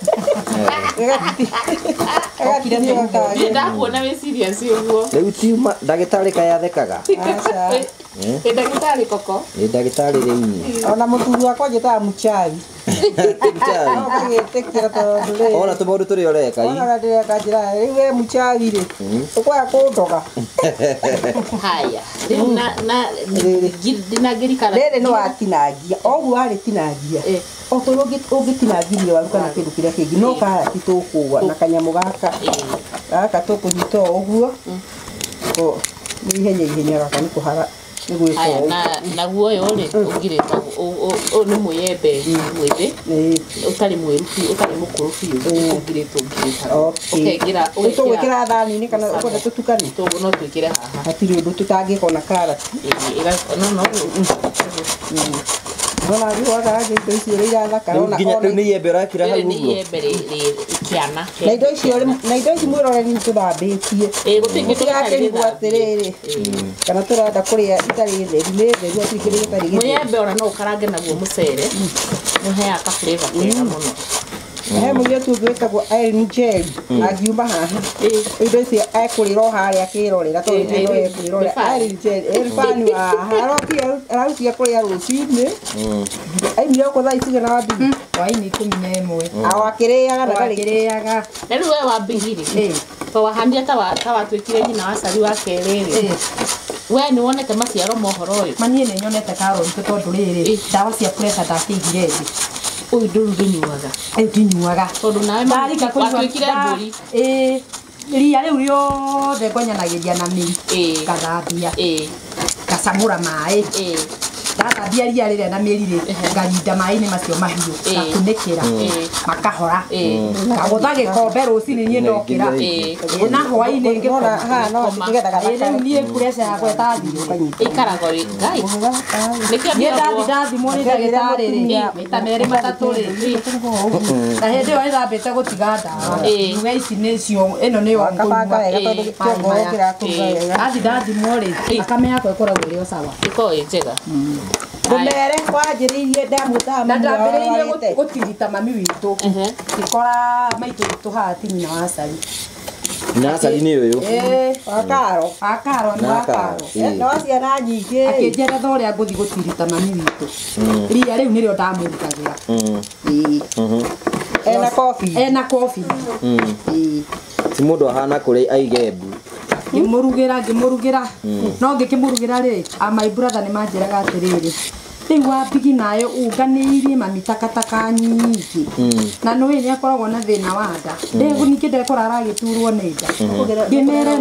niĩ ndakuona wĩ serious ũguo rĩu tiuma ndagĩtarĩ kayathekaga ndagĩtarĩ koko ndagĩtarĩ rĩu ona mũthuri wakwa njĩtaga mũchari ũkagĩtĩkĩra tondũ rĩ ona tũmaũndũ tũrĩa ũreka ona ndĩreka njĩra rĩu we mũchari-rĩ ũkwaya kũndoga haya rĩu na ndinangĩrikana rĩrĩ nĩ watinangia oguo warĩtinangia o tondũ ũngĩtinangirie waru kana kĩndũ kĩrĩa kĩngĩ no karati tũkũgwa na kanyamũ gaka tũkũnyita o ũguo nĩ ihenya gaka nĩ kũhara nĩ gwĩka naguo ũyũ-rĩ ũngĩrĩta ũyũ nĩ mũyembe mwĩthĩ ũtarĩ mweru biũ ũtarĩ mũkũrũ biũ ũkĩngĩra ũgwĩkĩra thani-inĩ kana ũkwenda tũtukanie no twĩkĩre haha hatirĩ ũndũ tũtangĩka na karati ona thutha indo icio ũrĩa irathakara rĩu nĩ iembe ũrakĩra hau ũguo kĩana na indo ici mwĩroreri nĩtũthambĩtie gũtigakĩrigwo atĩrĩrĩ kana tũrenda kũrĩa itarĩ theru nĩ theru atũikĩrĩre itarĩ gĩtheru mũyembe ona no ũkarange naguo mũcere nĩũheaga ka-flavour kega mũno he mũirĩtu ũngĩ wĩtagwo Irene Njeri angiuma haha indo ici ekũrĩra o harĩa akĩrorera tondũ nĩ ekwĩrorera Irene Njeri fan wa haha ararutia kũrĩa rũcinĩ aimire gũkũ thaa ici na wambigi hwainĩ 11 akĩrĩaga na akĩrĩaga na rĩu we wambigi-rĩ to wahanire ta watuĩkire nyina wa cari wa kerĩ-rĩ we nĩ wonete maciaro ma ũhoro ũyũ manie nĩ nyonete karoti tondũ rĩrĩ ndawa cia pressure ndakĩigire thĩ ũyũ ndũnyuaga ndinyuaga tondũ nawe watuĩkire mbũri ria rĩu rĩothe ngwanyanagĩria na mĩri ngathambia ngacamũra maĩ ndathambia ria rĩrĩa na mĩri ngarinda maĩ-inĩ macio mahiũ ngakunĩkĩra makahora ngagũtha gĩkombe rũcinĩ niĩ ndokĩra na hwaĩ-inĩ ngĩkoma rĩu niĩ pressure yakwa ĩtathiĩ ĩikaraga ngai niĩ ndathimwo nĩ ndagĩtarĩ rĩ maita merĩ matatũ rĩ na hĩndĩ ĩyo ĩthambĩte gũtiga ndawa uga ici nĩcio ĩno nĩyo ndathimwo rĩ thakame yakwa ĩkoragwo ĩrĩ o sawa ĩkoragwo ĩ njega Ndũmere kwanjĩrĩirie ndamũtaha na ndambĩrĩirie gũtirita mami witũ ngĩkora maitũ witũ haha ti nyina wa Sari. Sari nĩ ũyũ Wakaro nĩ Wakaro no ciana nyingĩ akĩnjeretha ũrĩa ngũthiĩ gũtirita mami witũ ria rĩu nĩrĩo ndamũrutagĩra ena kobi ti mũndũ ahana kũrĩa aigembu ngĩmũrugĩra no ngĩkĩmũrugĩra rĩ my brother nĩ manjĩraga atĩrĩrĩ rĩu wa mbigi nayo unganĩirie mami takataka nyingĩ na nũĩ nĩ akoragwo na thĩna wa nda rĩu ningĩ ndekora aragĩturwo nĩ nda ngĩmera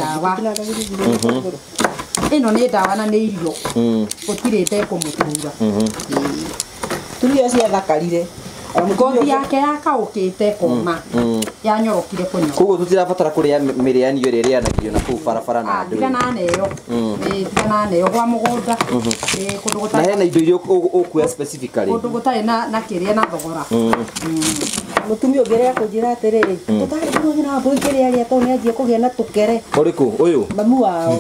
ĩno nĩ ndawa na nĩ irio gũtirĩ ndekũmũtura turio ciathakarire ngothi yake yakaũkĩte koma yanyorokire kũnyoroka koguo tutirabatara kũrĩa mĩrĩanio ĩrĩa ĩrĩanagio na kũu barabara na andũ tigana neyo gwa mũgũnda kũndũ na gũtarĩ hena indo iria ũkuoya specifically kũndũ gũtarĩ na kĩrĩa na thogora mũtumia ũngĩ kũnjĩra atĩrĩrĩ tũtarĩ kũrũgĩra na mbũi kĩrĩa arĩa tondũ nĩanjie kũgĩa na tũkere ũrĩkũ ũyũ mamu wao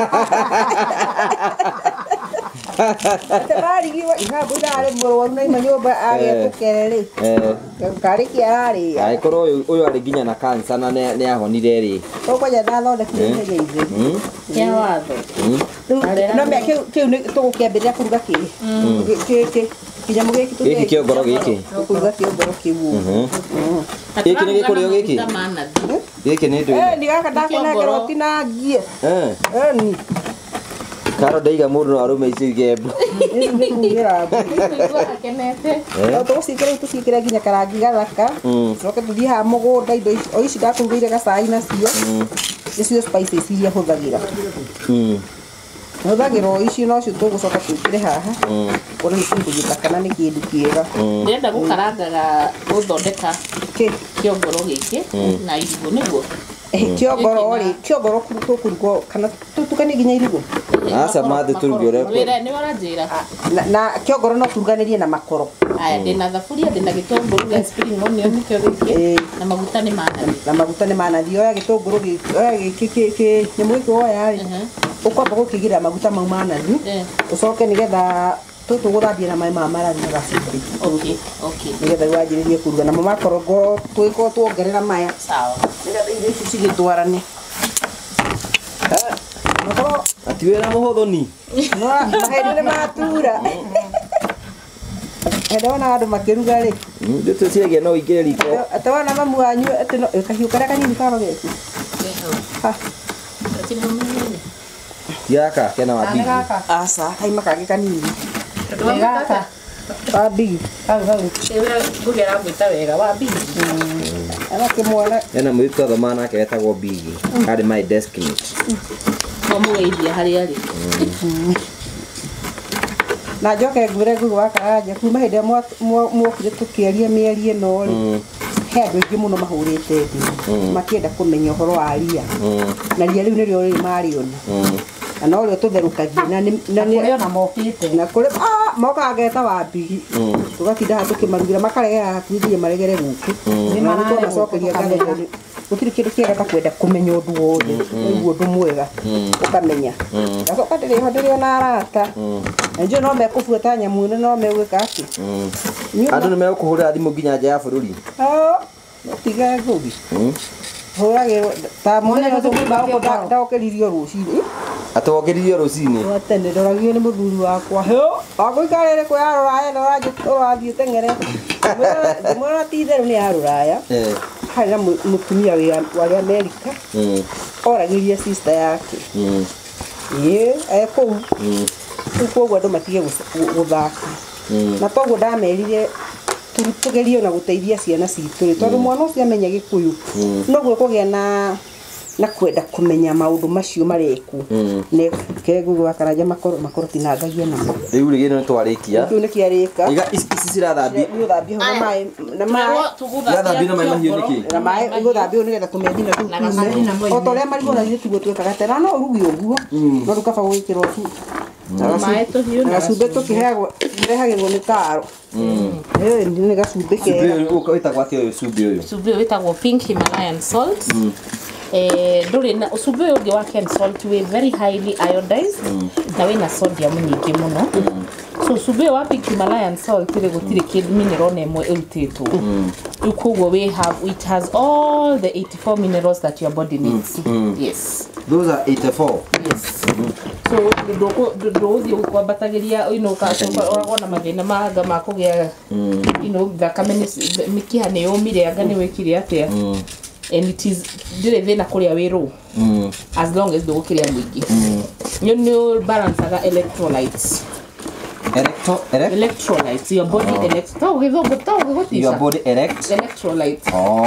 Atararigiwa ihabu ndare mũrwaru na ima nyũmba agĩtũkere rĩ karĩ kĩararĩa angĩkorwo ũyũ arĩ nginya na cancer na nĩ ahonire rĩ tũkwanja ndathondekire gĩthĩ kĩa watho no mẹ kĩu nĩ tũgũkĩambĩrĩria kũruga kĩĩ kinyamũ gĩkĩ gĩkĩ kĩongoro gĩkĩ kũruga kĩongoro kĩu gĩkĩ nĩ gĩkũrĩo gĩkĩ gĩkĩ nĩ ndũ nĩ gaka ndakũnengerwo tinangie ni Karo ndaiga mũndũ no arũme icio igembu tũcikĩre nginya karangi gathaka coke tũthiĩ haha mũgũnda indo o ici ndakũrugĩire gacai nacio nĩcio spices iria hũthagĩra hũthagĩra o icio nocio tũgũcoka twĩkĩre haha kuona nĩ kĩndũ gĩthaka na nĩ kĩndũ kĩega ndĩrenda gũkarangaga gũthondeka kĩongoro gĩkĩ na irigũ nĩguo kĩongoro tũkũrugwo kana tũtukanie nginya irigũ aca mathĩ tũruge ũrĩa nĩ waranjĩra na kĩongoro no turuganĩrie na makoro aya ndĩna thaburia ndĩna gĩtũngũrũ gĩa spring onion nĩkĩo gĩkĩ na maguta nĩ manathi oya gĩtũngũrũ oya gĩkĩ nyamũ gĩkĩ woya ũkwamba gũkĩigĩrĩra maguta mau manathi ũcoke nĩgetha tũgũthambia na maĩ marathi na gacumbĩ nĩgetha wanjĩrĩrie kũruga namo makorogo twĩkorwo tuongerera maya nĩgetha irio ici cigĩtwarane ati wĩra mũhũthũ ni mahĩndĩ nĩ matura ndona andũ makĩruga rĩ ndĩ twĩciragia no ingĩre riko atawona mamu wanyu kahiũ karĩa kanini kaba gĩku tiaka kena wa bigi aca haima kangĩ kanini gaka wa bigi hau ngũgera gwĩta wega wa bigi anakĩmwana ena mũirĩtu athoma nake wetagwo bigi harĩ my deskmate mũgeithia harĩa arĩ na njoke ngwĩre Ngugi wa Karanja kuma hĩndĩ ĩrĩa mwokire tũkĩaria mĩario ĩno rĩ he andũ aingĩ mũno mahũrĩte thimũ makĩenda kũmenya ũhoro wa ria na ria rĩu nĩrĩo rĩrĩ marĩona na no rĩo tũtherũkagia na mokĩte na kũrĩ mokaga ngeta wa mbigi tũgatinda haha tũkĩmarugĩra makaregera hakuhĩ nginya maregere gũkũ nĩmaracokeria ngatho gũtirĩ kĩndũ kĩega ta kwenda kũmenya ũndũ wothe nĩguo ũndũ mwega ũkamenya gacoka ndĩrĩho na arata na njũĩ no mekũbuata nyamũ ĩno no megwĩka atĩ andũ nĩ megũkũhũrĩra thimũ nginya nja ya bũrũri tiga Ngugi hũragĩrwo ta ndaũkĩririo rũcinĩ atwongeririo rũcinĩ tene ndoragio nĩ mũthuri wakwa wakũikara rĩrĩ kwĩ ya rũraya na ũrathiĩ teng'ere mwena ti itherũ nĩ ya rũraya harĩ na mũtumia warĩ Amerika oragĩria sister yake ekũu rĩu koguo andũ matige gũthaka na toguo ndamerire tũgerie na gũteithia ciana citũ tondũ mwana ũcio amenya Gĩkũyũ noguo kũgĩa na na kwenda kumenya maundu macio mareku ne kegu wakaraja makoro tinangagia namo riu rigi no twarikia riu nikiarika iga ici cirathambi guthambia ho na mai irathambio na mai mahiu niki na mai guthambia nigetha tumethi na tukume o toria marigo na thiguo twekaga tena no rugi uguo no rukaba gwikirwo tu mai tuhiu na gacumbi tukiheagwo irehagirwo ni taro ni gacumbi kega witagwo atia uyu cumbi uyu Cumbi witagwo pink Himalayan salt. Nduri na cumbi uyu ungi wa Ken salt we very highly iodized na wina sodium nyingi muno. So cumbi wa pink Himalayan salt ri gutire kindu mineral na imwe irutitwo. Ukugwo it has all the 84 minerals that your body needs. Yes. Those are 84. Yes. So ndothi ukwambatagiria ka ona mathina maga ma kugia thakame mikiha ni yumire anga ni wekire atia and it is dire thina kuria wiru as long as ndugukiria mwingi you balance aga electrolytes electrolytes your body your body electrolytes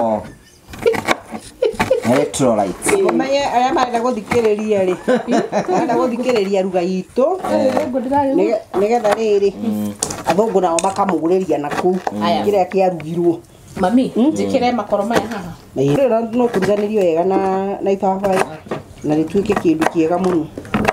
electrolytes manye aya marenda guthikiriria ri marenda guthikiriria ruga yitu nigetha riri athungu nao makamuguriria naku kiria kiarugirwo mami njikire makoro maya haha na no kuruganirio wega na ibabai na rituike kindu kiega muno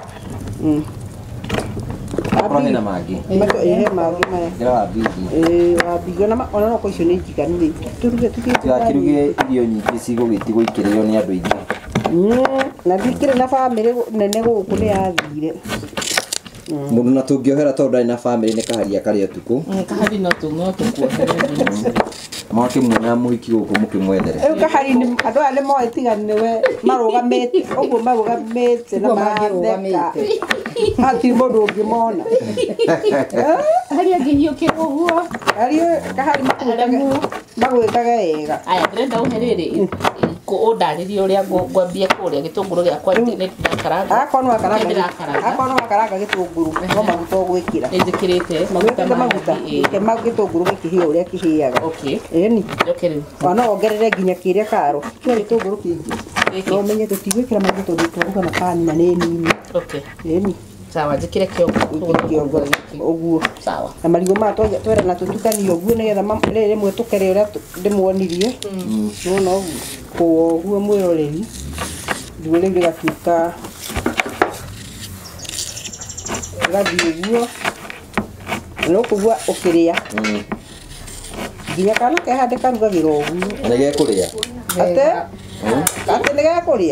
Abraham na magi magi maya gira bigi wabiga na ona no ko icio ni njiganu turuge kiruge irio nyingi cigugiti guikirio ni andu aingi na thikire na family nene guku ni yathire mundu na tungiohera tondu ndari na family ni kaharia kari utuku kahari no tungo tukuoherera mwaki mwana muhiki guku mukimwethere eu kahari ni andu ale mo etiganne we marugamete uguo marugamete na matheka ati mundu ungimona hari angihiukirwo guo hari kahari magwikaga wega aya ndĩrenda ũherĩrĩ ũndarĩrie ũrĩa ngwambia kũrĩa gĩtũngũrũ gĩakwa ndakaranga akorwo wakaranga gĩtũngũrũ no maguta ũgwĩkĩra nĩnjĩkĩrĩte maguta gĩtũngũrũ gĩkĩhĩa ũrĩa kĩhĩaga ĩni no wongerere nginya kĩrĩa karo kĩo gĩtũngũrũ kĩingĩ no menye tũtigwĩkĩra maguta tũruga na pani na nĩ nini ĩni sawa njĩkĩre kĩongo ũguo sawa na marigũ ma twera na tũtukanie ũguo nĩgetha rĩrĩ rĩmwe tũkere ũrĩa ndĩmuonirie nona ũguo mwĩroreri ruo rĩu rĩgatuĩka gathiĩ ũguo no kũgua ũkĩrĩa nginya kana kehande karugagĩra ũguo nĩ gekũrĩa atĩ nĩ gekũrĩa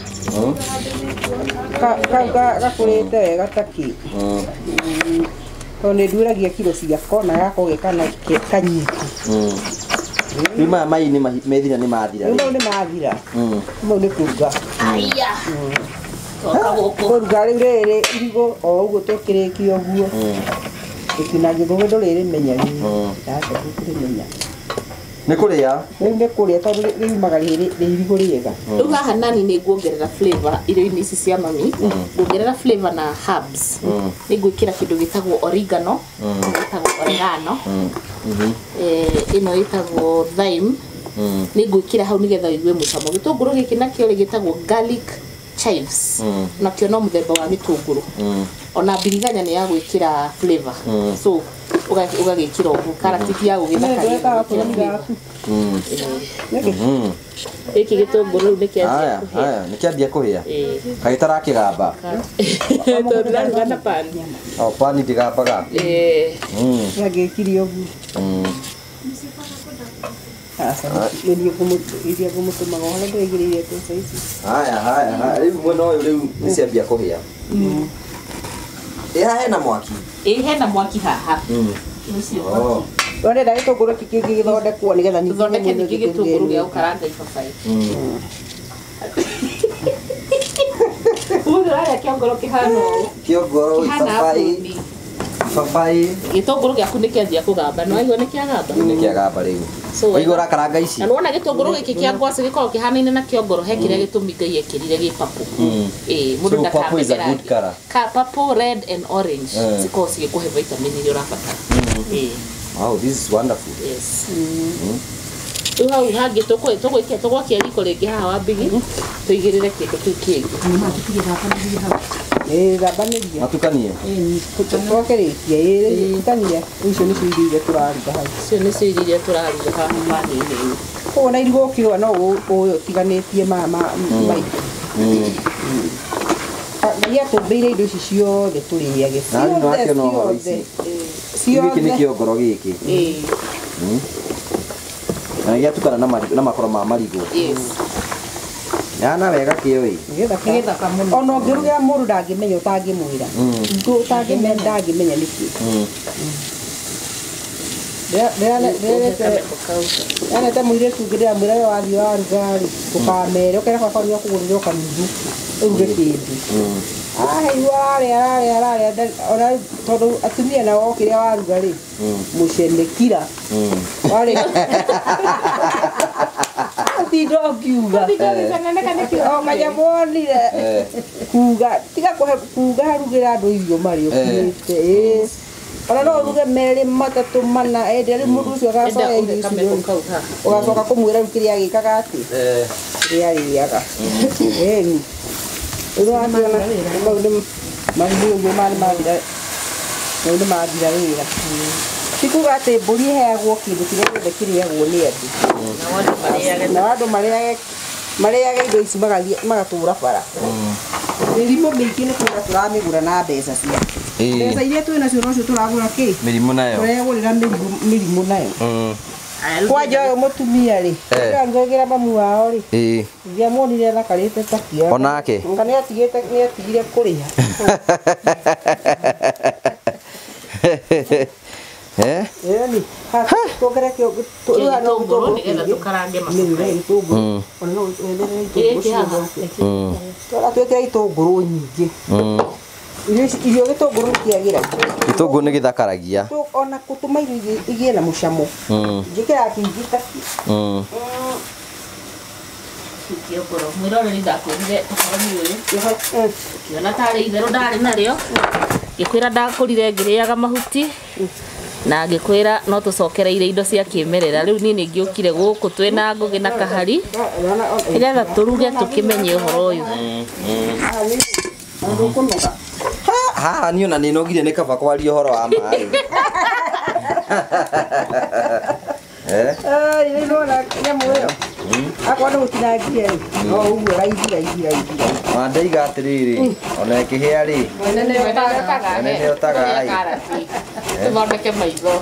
gakũrĩte wega takĩ tondũ nĩ nduĩragia kiro ciako na gakorwo gĩkana kanyiku rĩu maya mai methira nĩ mathira rĩu mau nĩ mathira mau nĩ kũruga kũruga rĩu rĩrĩ irigũ o ũguo tũkĩrĩkia ũguo tũtinangia gũgĩndũ rĩrĩ menya rĩu tũrĩmenya nĩ kũrĩa rĩu nĩ kũrĩa tondũ riumaga rĩ irigũ rĩega rĩu haha nani nĩ nguongerera flavor irio-inĩ ici cia mami nguongerera flavor na herbs nĩ ngwĩkĩra kĩndũ gĩtagwo oregano ĩno ĩtagwo thyme nĩ ngwĩkĩra hau nĩgetha ũigue mũcamo gĩtũngũrũ gĩkĩ nakĩo gĩtagwo garlic chives nakĩo no mũthemba wa gĩtũngũrũ ona biriganya nĩ ya gwĩkĩra flavor so ugagĩkĩra ũguo karati ya gũgĩthakaria gĩkĩ gĩtũngũrũ rĩu nĩ kĩambia kũhĩa gagĩtarakĩgamba tũraruga na pani pani ndĩgambaga gagĩkirio ũguo iria ngũmũtũmaga ũhoro ndĩigĩrĩire mbeca ici rĩu mwena ũyũ rĩu nĩ ciambia kũhĩa haha hena mwaki hena mwaki haha ũrenda gĩtũngũrũ kĩngĩ gĩthondekwo nĩgetha thondeke ningĩ gĩtũngũrũ gĩa gũkaranga ibabaĩ mũndũ arĩa kĩongoro kĩhana ũũ ibabaĩ gĩtũngũrũ gĩaku nĩ kĩanjia kũgamba nĩ waigua nĩ kĩagamba nĩ kĩagamba rĩu waigua ũrakaranga ici na nĩwona gĩtũngũrũ gĩkĩ kĩa ngwacĩ gĩkoragwo kĩhanaine na kĩongoro he kĩrĩa gĩtũmi Ngai ekĩrire gĩ purple mũndũ ndakamenya purple red and orange cikoragwo cigĩkũhe vitamin iria ũrabatara wow this is wonderful yes riu hau hangi tugwakia riko ringi haha wa mbigi tuigirire kindu kiu kingi thambanĩria Matukanie. twakĩrĩtie tukania icio nĩcio irio iria tũraruga hau icio nĩcio irio iria tũraruga haha manini koguo na irigũ ũkĩrũa no ũtiganĩtie maingĩ Ngai atũmbĩire indo ici ciothe tũrĩage Gĩkĩ nĩ kĩongoro gĩkĩ. Na gĩatukana na makoro ma marigũ. Yana wega kĩo ĩ. Gĩthaka mũno. Ona ũngĩrugĩra mũndũ ndangĩmenya ũtangĩmwĩra. Ndangĩmenya nĩkĩ. Nete mũirĩtu ngĩndĩramwĩra we wathiĩ waruga-rĩ ndũkamere ũkera baba nĩ akũgũrĩre kanuthu ũruge kĩndũ aheirwo ararĩa ona tondũ atumia nao kĩrĩa waruga-rĩ mũcene kira tinda ũkiuga kanyamwonire kuga tiga kuga harugĩra andũ irio marĩ ũkinyĩte ona no uruge merĩ matatũ mana rĩu mũndũ ũcio agacoka irio icio ũgacoka kũmwĩra rĩu kĩrĩa gĩkaga atĩ kĩrĩa arĩaga ĩni maũndũ mathira wĩra ti kuga atĩ mbũri ĩheagwo kĩndũ kĩrĩa gĩothe kĩrĩagwo nĩ andũ na andũ marĩage indo ici magatũũra bara mĩrimũ mĩingĩ nĩ kuga tũramĩgũra na mbeca cia mbeca iria twĩ nacio nocio tũragũra kĩ mĩrimũ nayo tũregũrĩra mĩrimũ nayo kwanja ũyũ mũtumia-rĩ arugagĩra mamu wao-rĩ ndiamuonire athakarĩte ta kĩo onake anga nĩatigire kũrĩha ĩni tuongerere gĩtũngũrũ nĩgetha tũkarange twĩkĩre itũngũrũ nyingĩ irio gĩtũngũrũ nĩkĩagĩragia gĩtũngũrũ nĩ gĩthakaragia ona gũtũma irio igĩe na mũcamo njĩkĩra kĩingĩ ta kĩongoro mwĩroreri ndakwĩrire ũhoro ũyũ ũkĩona tarĩ itherũ ndarĩ narĩo ngĩkwĩra ndakũrire ngĩrĩaga mahuti na ngĩkwĩra no tũcokereire indo cia kĩmerera rĩu niĩ nĩngĩũkire gũkũ twĩna ngũgĩ na kahari nĩgetha tũruge tũkĩmenye ũhoro ũyũ haha niĩ ona nĩnogire nĩ kaba kwaria ũhoro wa maĩ nĩnona nyamũ ĩyo akwa nĩ gũtinangia-rĩ no ũguo raithi mandaiga atĩrĩrĩ ona ĩkĩhĩa-rĩ mwene nĩotaga tũthondeke maitho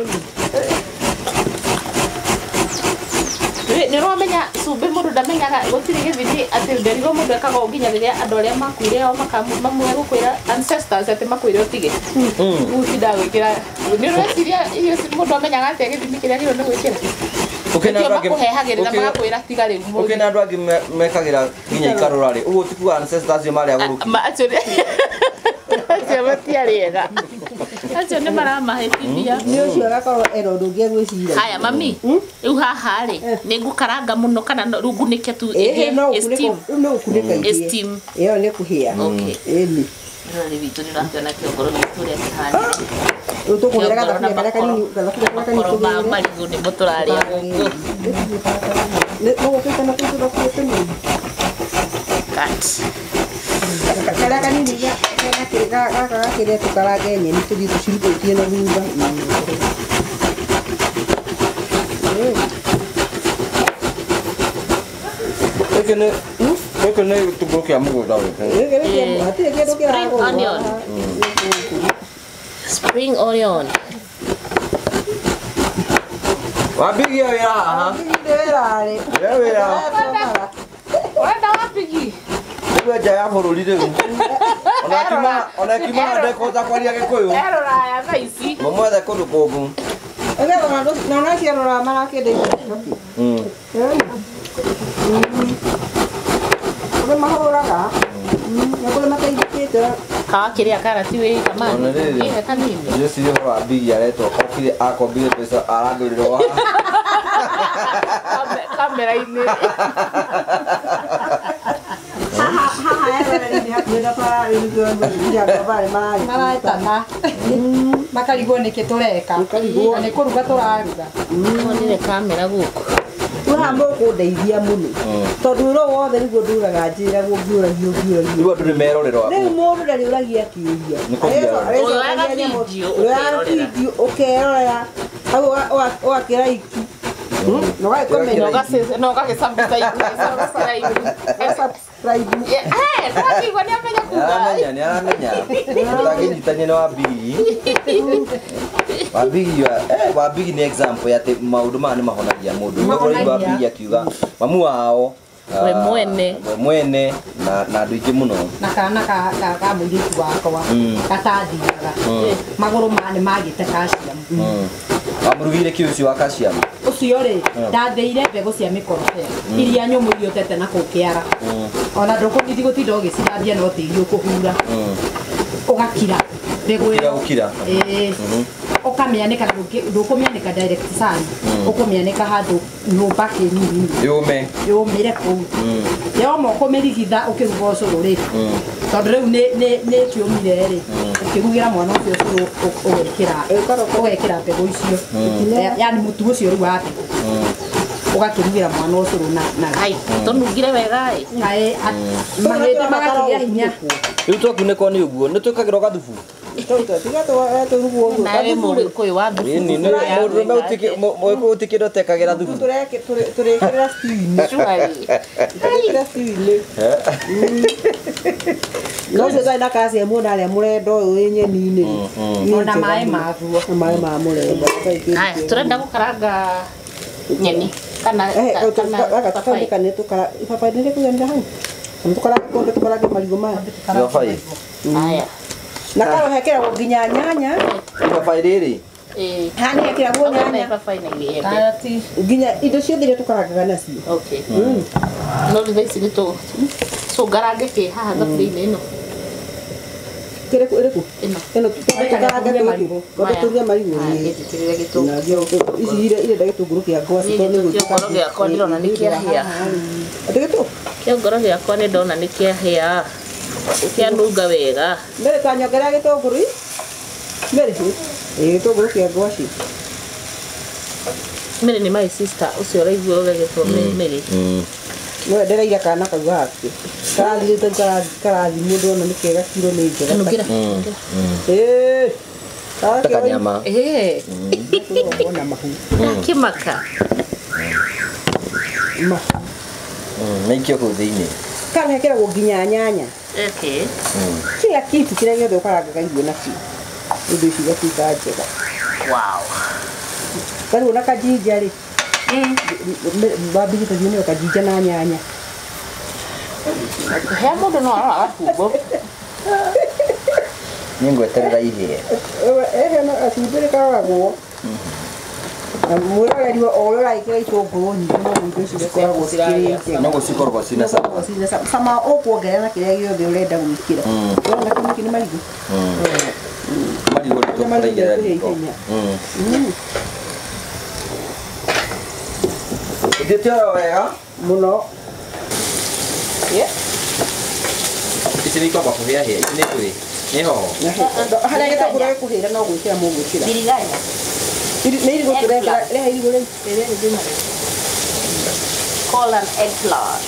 nĩũramenya cumbĩ mũndũ ndamenyaga gũtirĩ gĩthimi atĩ nderigwo mũndũ ekaga ũũ nginya rĩrĩa andũ arĩa makuire ao mamwe gũkwĩra ancestors atĩ makwĩre ũtige uti ndagwĩkĩra nĩũreciria irio mũndũ amenyaga atĩa gĩthimi kĩrĩa gĩrwo nĩ gwĩkĩra makũhehagĩrĩra magakwĩra tiga rĩu ũkĩna andũ angĩ mekagĩra nginya ikarũra-rĩ ũguo ti kuga ancestors acio marĩa gũrũki acio matiarĩega acio nĩ maramahĩtithia nĩ ũcio agakorwo ena ũndũ ũngĩ egwĩciria haya mami rĩu haha-rĩ nĩ ngũkaranga mũno kana rĩu ngunĩke tu no ũkunĩka steam ĩyo nĩ kũhĩa ĩni rĩrĩ witũ nĩ ũrakĩona kĩongoro gitũ ũrĩa kĩhana rĩu tũkũhũrĩra gathaburia karĩa kanini makoro ma marigũ nĩmo tũrarĩa gũkũ no gũkĩte na tũthaburia tũnini karĩa kanini gaka gakĩrĩa tũkarange nyeni tũthiĩ tũcirutũtie na thutha gĩkĩ nĩ gĩtũngũrũ kĩa mũgũnda hatirĩ kĩndũ kĩragũrwo spring onion wambigia wĩra haha wĩra wenda wapigi nĩguo nja ya bũrũri rĩu ona kiuma ndekũhota kwaria gĩkũyũ eroraya thaa ici mũmwethe kũndũ kũngũ nona ciarora marakĩndeithia kũrĩ mahũraga na kũrĩ mateithĩkĩte kawa kĩrĩa karati wĩ kamani ihe kanini ndĩreciria ũhoro wa mbigi aretwo okire akombire mbeca arangĩrĩrwo kamera-inĩ maretana makarigwo nĩkĩ tũreka na nĩ kũruga tũraruga nĩwonire kamera gũkũ Wa mo ko ndeithia muno. Tondu ro wothe niguo nduraga njira gugiuragio. Niguo nduri merorero. Riu mundu ndari uragia kiuria. Video ukerorera. Au akira iki. No ga comment. No ga subscribe. Wambigi ni example ya maundu maya ni mahonagia mundu muthuri wambigi akiuga mamu wao we mwene na andu ingi muno na kana ka muiritu wakwa gatathiaga maguru mane magite calcium wamurugire kiuci wa calcium ucio ri ndatheire mbegu cia mikorobea iria nyumu iotete na kukiara ona ndukumithi gutinda ugicithambia no tiri ukuhura ugakira mbegu ukira ukamianika ndukumianika direct sun ukumianika handu nyumba kinini yumire kuu yoma ukumirigitha ukiruga ucuru ri tondu riu ni kiumire ri ukirugira mwana ucio ucuru ugekira mbegu icio yani mutu ucio riu wa mbegu ugakirugira mwana ucuru na ai tonugire wega ai mahindi magakigia hinya riu twakuniko ni uguo ni twikagirwo gathubu nawe mũgĩkũyũ wa thubu mũndũ ũtikĩndũ tekagĩra thubu turekĩrĩra stew-inĩ no cio na kaci mũndũ arĩa mũrenda ũyũ wĩ nyeni-inĩ ona maĩ maguo maĩ ma mũrenda haya tũrenda gũkaranga nyeni kana kana tukara ipapai nĩ kũgenda hau tukaranga marigũ maya haya na karo hekera nginya nyanya ipapai rĩrĩ hani hekera nyanya karati nginya indo ciothe iria tukarangaga nacio okay no thaici nĩ tũngarange kĩ haha thaburia-inĩ ĩno ĩrĩkũ ĩno tukarange marigũ turuge marigũ ici irenda gĩtũngũrũ kĩa ngwacĩ kĩongoro gĩakwa ndĩrona nĩ kĩahĩa kĩongoro gĩakwa nĩ ndona nĩ kĩahĩa kĩanunga wega mbere tanyongera gĩtũngũrũ mbere gĩtũngũrũ kĩa ngwacĩ Mary nĩ my sister ũcio ũraigua ũgegetwo Mary no ndereire kana kau gake karathi mũndũ ona nĩ kega kiro nĩ njega nungira takanyama ona mahu kĩmaka naikio kũu thĩinĩ kana hekera nginya nyanya okay kila kitu kĩrĩa gĩothe ũkarangaga irio nakio indo ici igatuĩka njega wow karibu na kajinja rĩ babigita jini kajinja na nyanya he mũndũ no arora gatumbo nĩ ngweterera ihĩe no atumbĩrĩ karoragwo mwĩroreri o ũrĩa ũraĩkĩra itũngũrũ nyingĩ no indo icio cikoragwo cikĩrĩ njega no cikoragwo cina cama ũkuongerera na kĩrĩa gĩothe ũrenda gwĩkĩra ũrona kĩndũ kĩ nĩ marigũ marigũ nĩtũkũraigĩra riko ũthiĩte oro wega mũno ici nĩ ikwamba kũhĩahĩa ici nĩ kwĩ nĩ ho harĩa gĩtũngũrũ gĩkũhĩra no gwĩkĩra mũgwĩkĩra biriganya nĩ irigũ tũrekĩra rehe irigũ rĩu call an egg flour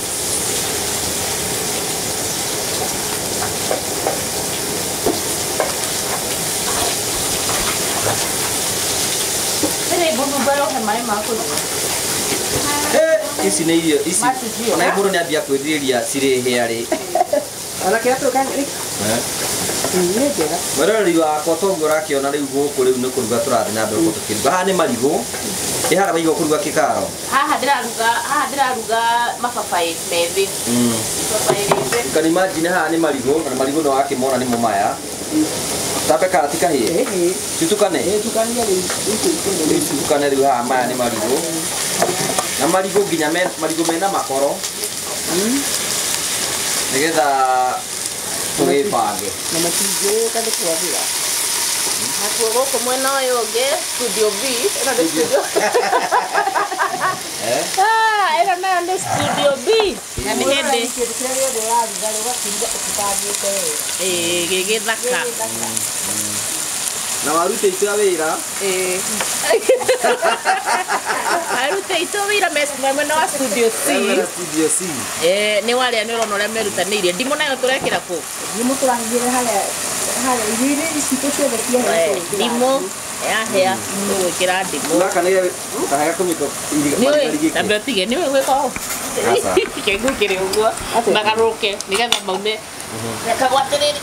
ici nĩ irio ici ona igũrũ nĩ ambia kwĩrirĩria cirĩ hĩarĩ ona kĩrĩa tũkanĩ nĩ njega mweroreri wakwa toguo ũrakĩona rĩu gũkũ rĩu nĩ kũruga tũrathiĩ na mbere tũkĩruga haha nĩ marigũ ĩhaga maigua kũruga kĩkaro haha ndĩraruga mababaĩ methĩ can imagine haha nĩ marigũ na marigũ no wakĩmona nĩmo maya tambe karati kahĩe citukane citukane rĩu haha maya nĩ marigũ na marigũ nginya marigũ mena makoro nĩgetha tũgĩbange na matingĩrĩka nĩ kwagĩra nakuo gũkũ mwena ũyũ ũngĩ studio B ĩno nĩ studio ĩno nayo nĩ studio B na nĩ hĩndĩ gĩgĩthaka na warutĩte wĩra arutĩitwo wĩra mwena wa studio C. Studio C. Nĩ warĩa nĩ ũrona ũrĩa merutanĩirie. Ndimũ nayo tũrekĩra kũ? Ndimũ tũrahigĩra harĩa irio ici citũ ciothe ciahĩa. Ndimũ yahĩa tũgwĩkĩra ndimũ. Gaka nĩ kahega kũmĩko Nĩũĩ tambe ũtige nĩũĩ gwĩka ũũ. Kĩngũ kĩrĩ ũguo magarũrũke nĩgetha maume. Kagwatĩrĩri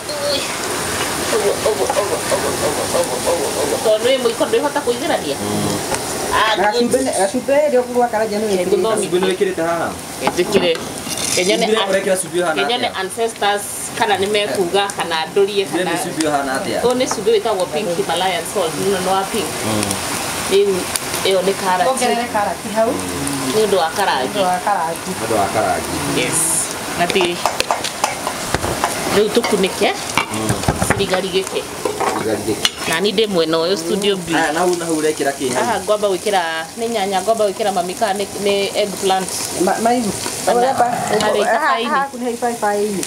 tondũ wĩ mũiko ndwĩhota kũigĩrania. Gacumbĩ rĩo kũgwa karanja nĩ wĩkĩrĩte haha. Ĩtĩkĩre Kenya nĩ ancestors kana nĩ mekuga kana ndũrie kana ũyũ nĩ cumbĩ wĩtagwo pink Himalayan salt nĩ wa pink. Rĩu ĩyo nĩ karati. Ongerere karati hau. Nĩ ũndũ wa karangi. Yes. Nati rĩu tũkunĩke cirigarigĩke. Na ni ndĩ mwena ũyũ studio B. Na hau ũrekĩra kĩ? Haha ngwamba gwĩkĩra nĩ nyanya ngwamba gwĩkĩra mamika nĩ eggplant. Maimu. Haha kuna ibabaĩ-inĩ.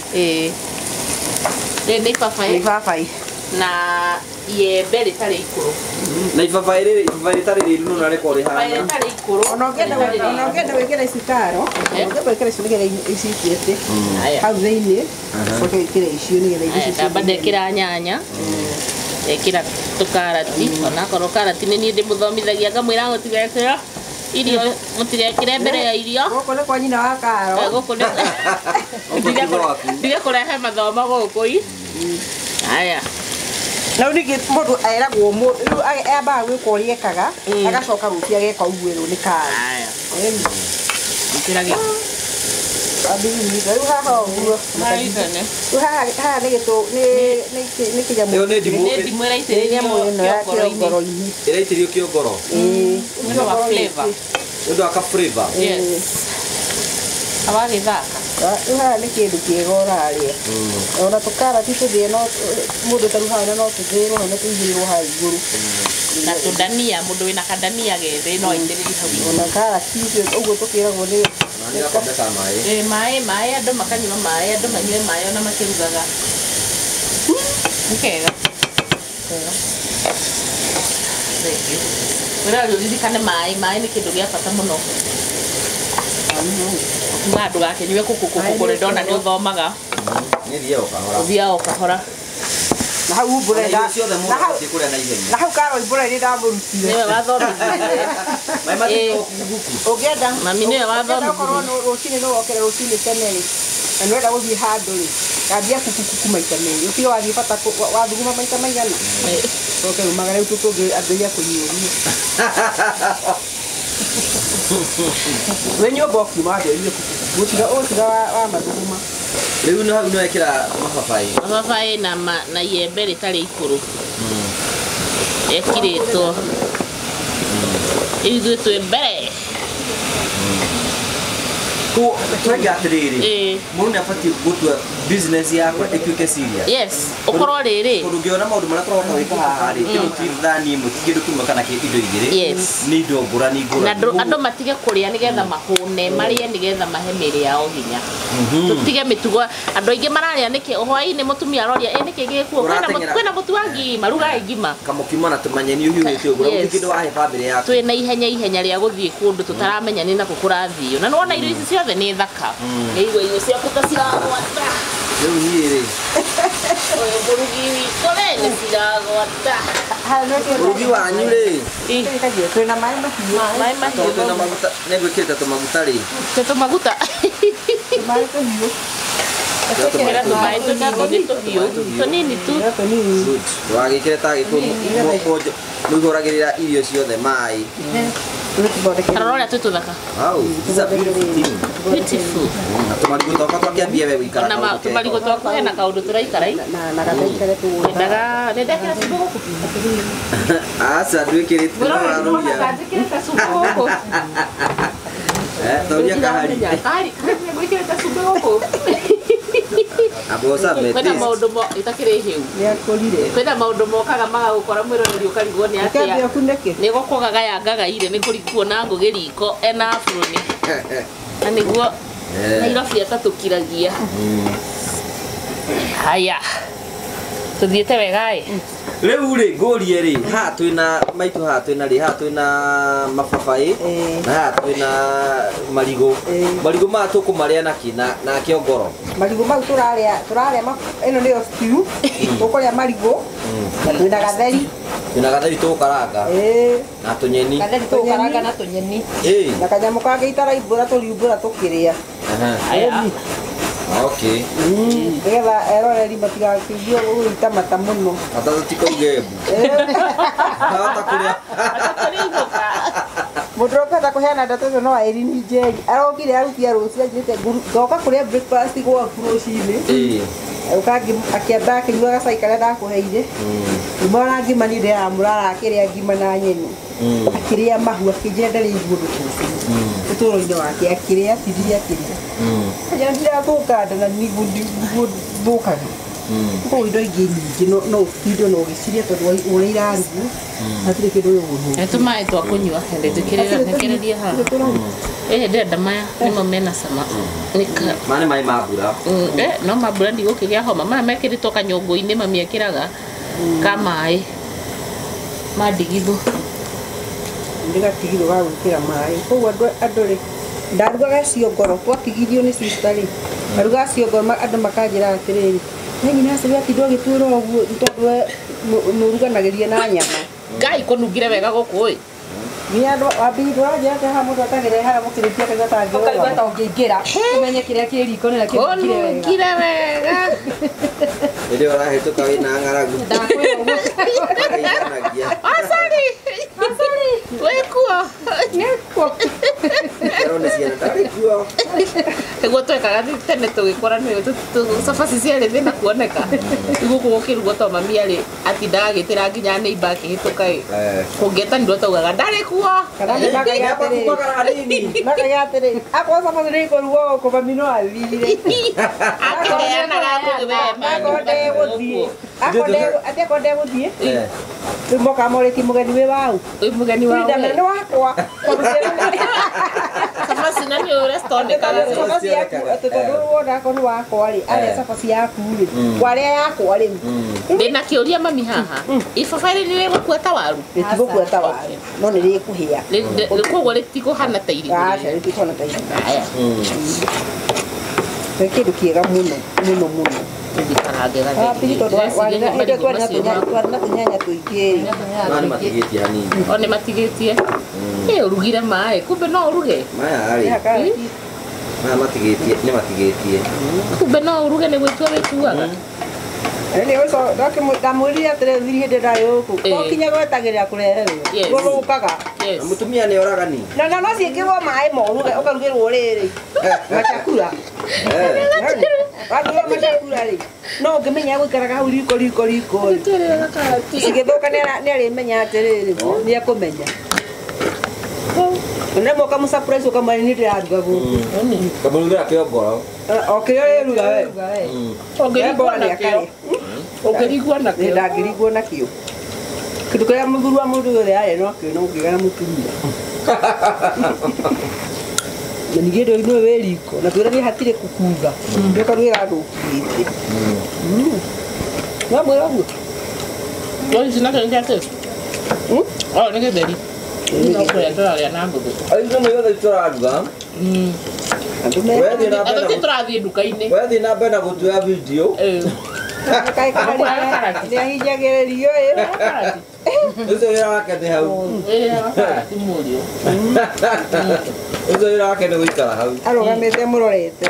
Nĩ ibabaĩ. Ibabaĩ. Na iembe rĩtarĩ ikũrũ. Na ibabaĩ rĩtarĩ rĩru no nareko rĩhana. Ibabaĩ rĩtarĩ ikũrũ. Ona ũngĩenda gwĩkĩra icikaro, ũngĩenda gwĩkĩra icio nĩgetha icikĩte hau thĩinĩ, ũcoke wĩkĩre icio nĩgetha icio. Ndamba ndekĩra nyanya. Ekĩra tũkarati, onakorwo karati nĩ niĩ ndĩmũthomithagia ngamwĩra gũtigekĩra irio mũtigekĩre mbere ya irio. Gũkũ nĩ kwa nyina wa Karo. Gũkũ nĩ ndige kũrehe mathomo gũkũ. Haya. Na ningĩ mũndũ eragwo rĩu ambaga gwĩka ũrĩa ekaga agacoka rũciũ ageka ũguo ĩrwo nĩ Karo. Haya. Ĩkĩra gĩko. Rĩu haha ũguo. Rĩu haha nĩ kĩnyamũ. Ĩyo nĩ ndimũ. Nĩ ndimũ ĩraitĩrĩrio kĩongoro-inĩ. Ĩraitĩrĩrio kĩongoro. Nĩ ũndũ wa flavor. Nĩ ũndũ wa ka flavor. Yes. Awagĩthaka. Rĩu haha nĩ kĩndũ kĩega ũrarĩa. Ona tũkarati tũthĩe no mũndũ ta rĩu haha no tũthĩĩrwo na tũigĩrĩrwo haha igũrũ. Na tũndania mũndũ wĩna kandania gethĩ no aitĩrĩrie hau igũrũ. Ona karati icio ũguo tũkĩragwo nĩ maĩ andũ makanyua maĩ andũ manyue maĩ ona makĩrugaga. Nĩ kega. Wĩra ũririkane maĩ nĩ kĩndũ gĩa bata mũno. Kuga ndũgakĩnyue kũkũ ndona nĩ ũthomaga. Ũthiaga o kahora. Na hau mbũrenda. Na hau Karo mbũrenda ndamũrutire. Nĩwe wathomithirie. Ũngĩenda. Mami nĩwe wathomithirie. Okorwo rũcinĩ no wokere rũcinĩ tene rĩ. Na nĩ wenda gũthiĩ handũ rĩ. Ngambia kuku maita merĩ. Ũtige wathiĩ bata wathuguma maita maigana. Oke umagara rĩu tũngĩ ambĩrĩria kũnyuoria. We nyũmba ũkiuma wambĩrĩrie gũtiga wa mathuguma. Rĩu no hau no wekĩra mababaĩ. Mababaĩ na iembe rĩtarĩ ikũrũ. Ekirĩtwo. Ithuĩ twĩ mbere. Twenga atĩrĩrĩ. Mũndũ nĩabatiĩ gũtua business yakwa ĩtuĩke serious. Yes. Ũkorwo rĩrĩ. Tondũ ũngĩona maũndũ marĩa tũroka gwĩka haha rĩ, kĩndũ ti thani ĩmwe ti kĩndũ kĩmwe kana indo igĩrĩ. Yes. Nĩ indo ngũrani ngũrani. Na andũ matige kũrĩa nĩgetha mahũne, marĩe nĩgetha mahe mĩĩrĩ yao hinya. Tũtige mĩtugo. Andũ aingĩ mararĩa nĩkĩ hwaĩ-inĩ mũtumia aroria nĩkĩ gĩkuo. Kwĩna mũtu wa ngima, rugai ngima. Kamũkimo na tũmanyeni ũhiũhĩte ũguo. Gũtirĩ kĩndũ wahe bamĩrĩ yaku. Twĩna ihenya rĩa gũthiĩ kũndũ tũtaramenya nĩ nakũ kũrathiĩ. Na nĩwona irio ici ciothe nĩ thaka. Nĩ irio ciaku ta ciragwata. Rĩu niĩ rĩ. Mũrugi witũ nĩ ciragwata. Mũrugi wanyu rĩ. Twĩna maĩ mahiũ. Maĩ mahiũ. Twĩna maguta, nĩ gwĩkĩrĩte tũmaguta rĩ. Tũmaguta. Maĩ tũhiũ. Twĩkĩra tũmaĩ tũnini tu. Wagĩkĩre ta gĩkũyũ mũihũragĩrĩra irio ciothe maĩ. Karora ũrĩa twĩ tũthaka. Wow, this is a beautiful thing. Beautiful. Na tũmarigũ twakwa twakĩambia we wĩikara. Na tũmarigũ twakwa hena kaũndũ tũraikara. Na gataikare tũgũta. Nĩndekĩra cumbĩ gũkũ. Aca ndwĩkĩrĩte ũraruria. Tauria kahari. Kahari gwĩkĩrĩte cumbĩ gũkũ. Abosa metis. Kwĩna maũndũ itakĩrĩ hĩu. Kwĩna maũndũ mokaga magagũkora mwĩroreri ũkarigwo nĩ atĩa. Nĩ gũkũgaga yangagaire nĩ kũrikuo na ngũgĩ riko ena buruni. Na nĩguo Nairobi atatũkiragia. Haya. tuthiete wega Riu ri ngurie ri ha twina maitu ha twina ri ha twina mababai na ha twina marigo ma tukumaria na kina na kiongoro marigo mau turaria ino niyo stew tukuria marigo na twina gatheri tukaranga na tunyeni na tunyeni na kanyamu kangĩ itaraibũra tũriumbũra tũkĩrĩa okay nĩgetha eroreri matigakĩigue gũgĩita mata mũno ata tũtikauge mbu hata kũrĩa mũndũ ũkĩenda kũheana ndeto icio no Irene Njeri arokire arutia rũciũ anjĩte ngoka kũrĩa breakfast gwaku rũcinĩ akĩamba akĩnyua gacai karĩa ndakũheire umana ngima nĩ ndĩramũrara akĩrĩa ngima na nyeni akĩrĩa mahu akĩnjĩra ndarĩ iguo ũtũũro-inĩ wake akĩrĩa tithiri akĩrĩa ndiragũkanda na niguo thũkaga koguo indo ingĩ nyingĩ no ũtinde no ũgĩciria tondũ ũrĩa irarugu hatirĩ kĩndũ gĩgũthũkia tũmaĩ twa kũnyua ndethekereria haha ndĩrenda maya nĩmo mena cama maya nĩ maĩ ma mbura no ma mbura ndigũkĩgĩa homa maya mekĩrĩtwo kanyũngũ-inĩ mamiĩkĩraga ka maĩ ma ndigithũ ndigatigithũ ga gwĩkĩra maĩ koguo andũ rĩ ndarugaga ciongoro twatigithio nĩ sister rĩ ndarugaga ciongoro andũ makanjĩra atĩrĩrĩ nyina acio atindwo agĩtwĩra ũguo tondũ nũruganagĩria na nyama ngai kũnungire wega gũkũ ni andũ wambiri tũranjĩra atĩ haha mũndũ atagĩre haha mũkĩrĩtia kaigua tangĩingĩra ũmenye kĩrĩa kĩ riko nĩ kũnungire wega ĩrĩ ũrahĩtũka wĩna ng'aragu asari wĩkuo nĩ ciana ndarĩ kuo nĩguo twekaga tene tũgĩkora cabaci ciarĩ thĩna kuoneka gũkũ gũkĩrugwo to mami arĩ atindaga agĩtĩra nginya neighbor akĩhĩtũka kũngĩetanirwo taugaga ndarĩ kuo makaga atĩrĩ akorwo cabaci nĩ ikũrugwo gũkũ mami no athire akĩheanaga gũthĩe akorwo ndegũthiĩ rĩu moka morĩtie mũgeni wĩ wau mũgeni wao nĩ wakwa cabaci na nĩ ũrestondekaga tondũ wona akorwo nĩ wakwa rĩ arĩa cabaci yaku rĩ kwarĩa yakwa rĩ ndĩna kĩũria mami haha ibabaĩ nĩ rĩgũkua ta waru rĩtigũkua ta waru no nĩ rĩkũhĩa koguo rĩtikũhana ta irigũ rĩtikũhana ta irigũ nĩ kĩndũ kĩega mũno mũno mũno twarĩ na tũnyanya tũingĩ nĩ matigĩtie hanini o nĩ matigĩtie ũrugire maĩ kumbe no ũruge maya matigĩtie nĩ matigĩtie kumbe no ũruge nĩ gwĩtua wĩtuaga ndamwĩrire atĩrĩ thiri hĩndĩ ndarĩ gũkũ ũkinya gwetagĩrĩra kũreherwo gũthũkaga mũtumia nĩ oragani na no ciĩkĩrwo maĩ moru ũkarugĩrwo rĩrĩ macakura wagĩrwo macakura rĩ no ũngĩmenya gũikaraga hau riko cigĩthũka nĩ arĩmenya atĩrĩrĩ nĩ ekũmenya nĩmo kamũsurprise ũkamwĩra nĩ ndĩraruga gũkũ kamũrugĩra kĩongoro o kĩrĩa ũrĩruga we ũngĩrigwo nakĩo ndangĩrigwo nakĩo kĩndũ kĩrĩa mũthuri wa mũndũ yothe arĩa no kĩo no kĩgana mũtumia na ningĩ ndũ nĩ wĩ riko na twĩranie hatirĩ kukunga nĩũkarugĩra andũ ũkirĩte mwamwĩra ũguo ici nakĩo nĩkĩatĩ nĩ gĩtheri tũrarĩa na ngũthũ aicio nĩ yothe tũraruga tũrathiĩ nduka-inĩ wethiĩ na mbere na gũtuoya video nĩ ahinyagĩrĩrio ũcio wĩra wake nĩ hau ũcio wĩra wake nĩ gũikara hau arũgamĩte mũrorete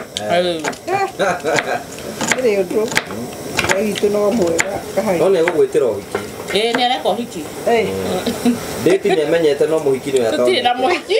kĩrĩ ũndũ witũ no mwega no nĩ egũgwĩtĩra ũhiki nĩ areka ũhiki ndĩti nĩ emenyete no mũhiki nĩ tũtirĩ na mũhiki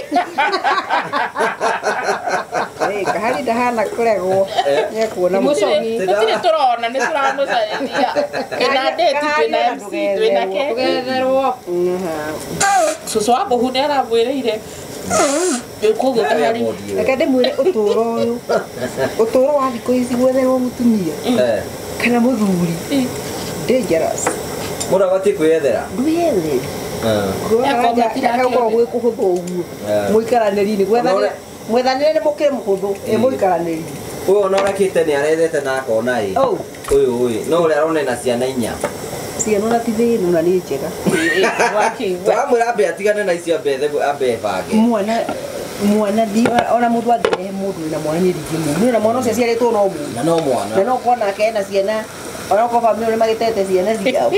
kahari ndahana kũregwo nĩ ekuona tũtirĩ tũrona nĩ tũramũcarĩria ĩna ndĩti twĩna MC twĩna tũgetherwo cũcũ wa mũhu nĩ aramwĩrĩire koguo kahari reke ndĩmwĩre ũtũũro wa thikũ ici gwetherwo mũtumia kana mũthuri dangerous mũndũ abatiĩ kwĩyethera ndwĩyethere gũkorwo gwĩ kũhũthũ ũguo mũikaranĩri-inĩ mwethanĩre nĩ mũkĩrĩ mũhũthũ mũikaranĩri Uyu no rakite ni arethete na akona ĩ. Uyu no uri arone na ciana 4. Ciana na ti thĩna na nĩ njega. Twamwĩra ambe atigane na icio ambe bange. Mwana ndi ona mũndũ angĩrehe mũndũ na mwana nĩ ndingĩmũ. Na mwana ũcio aciarĩtwo no mũndũ. Na no mwana. Na no kuona kena ciana ona kwa family magitete ciana ciao.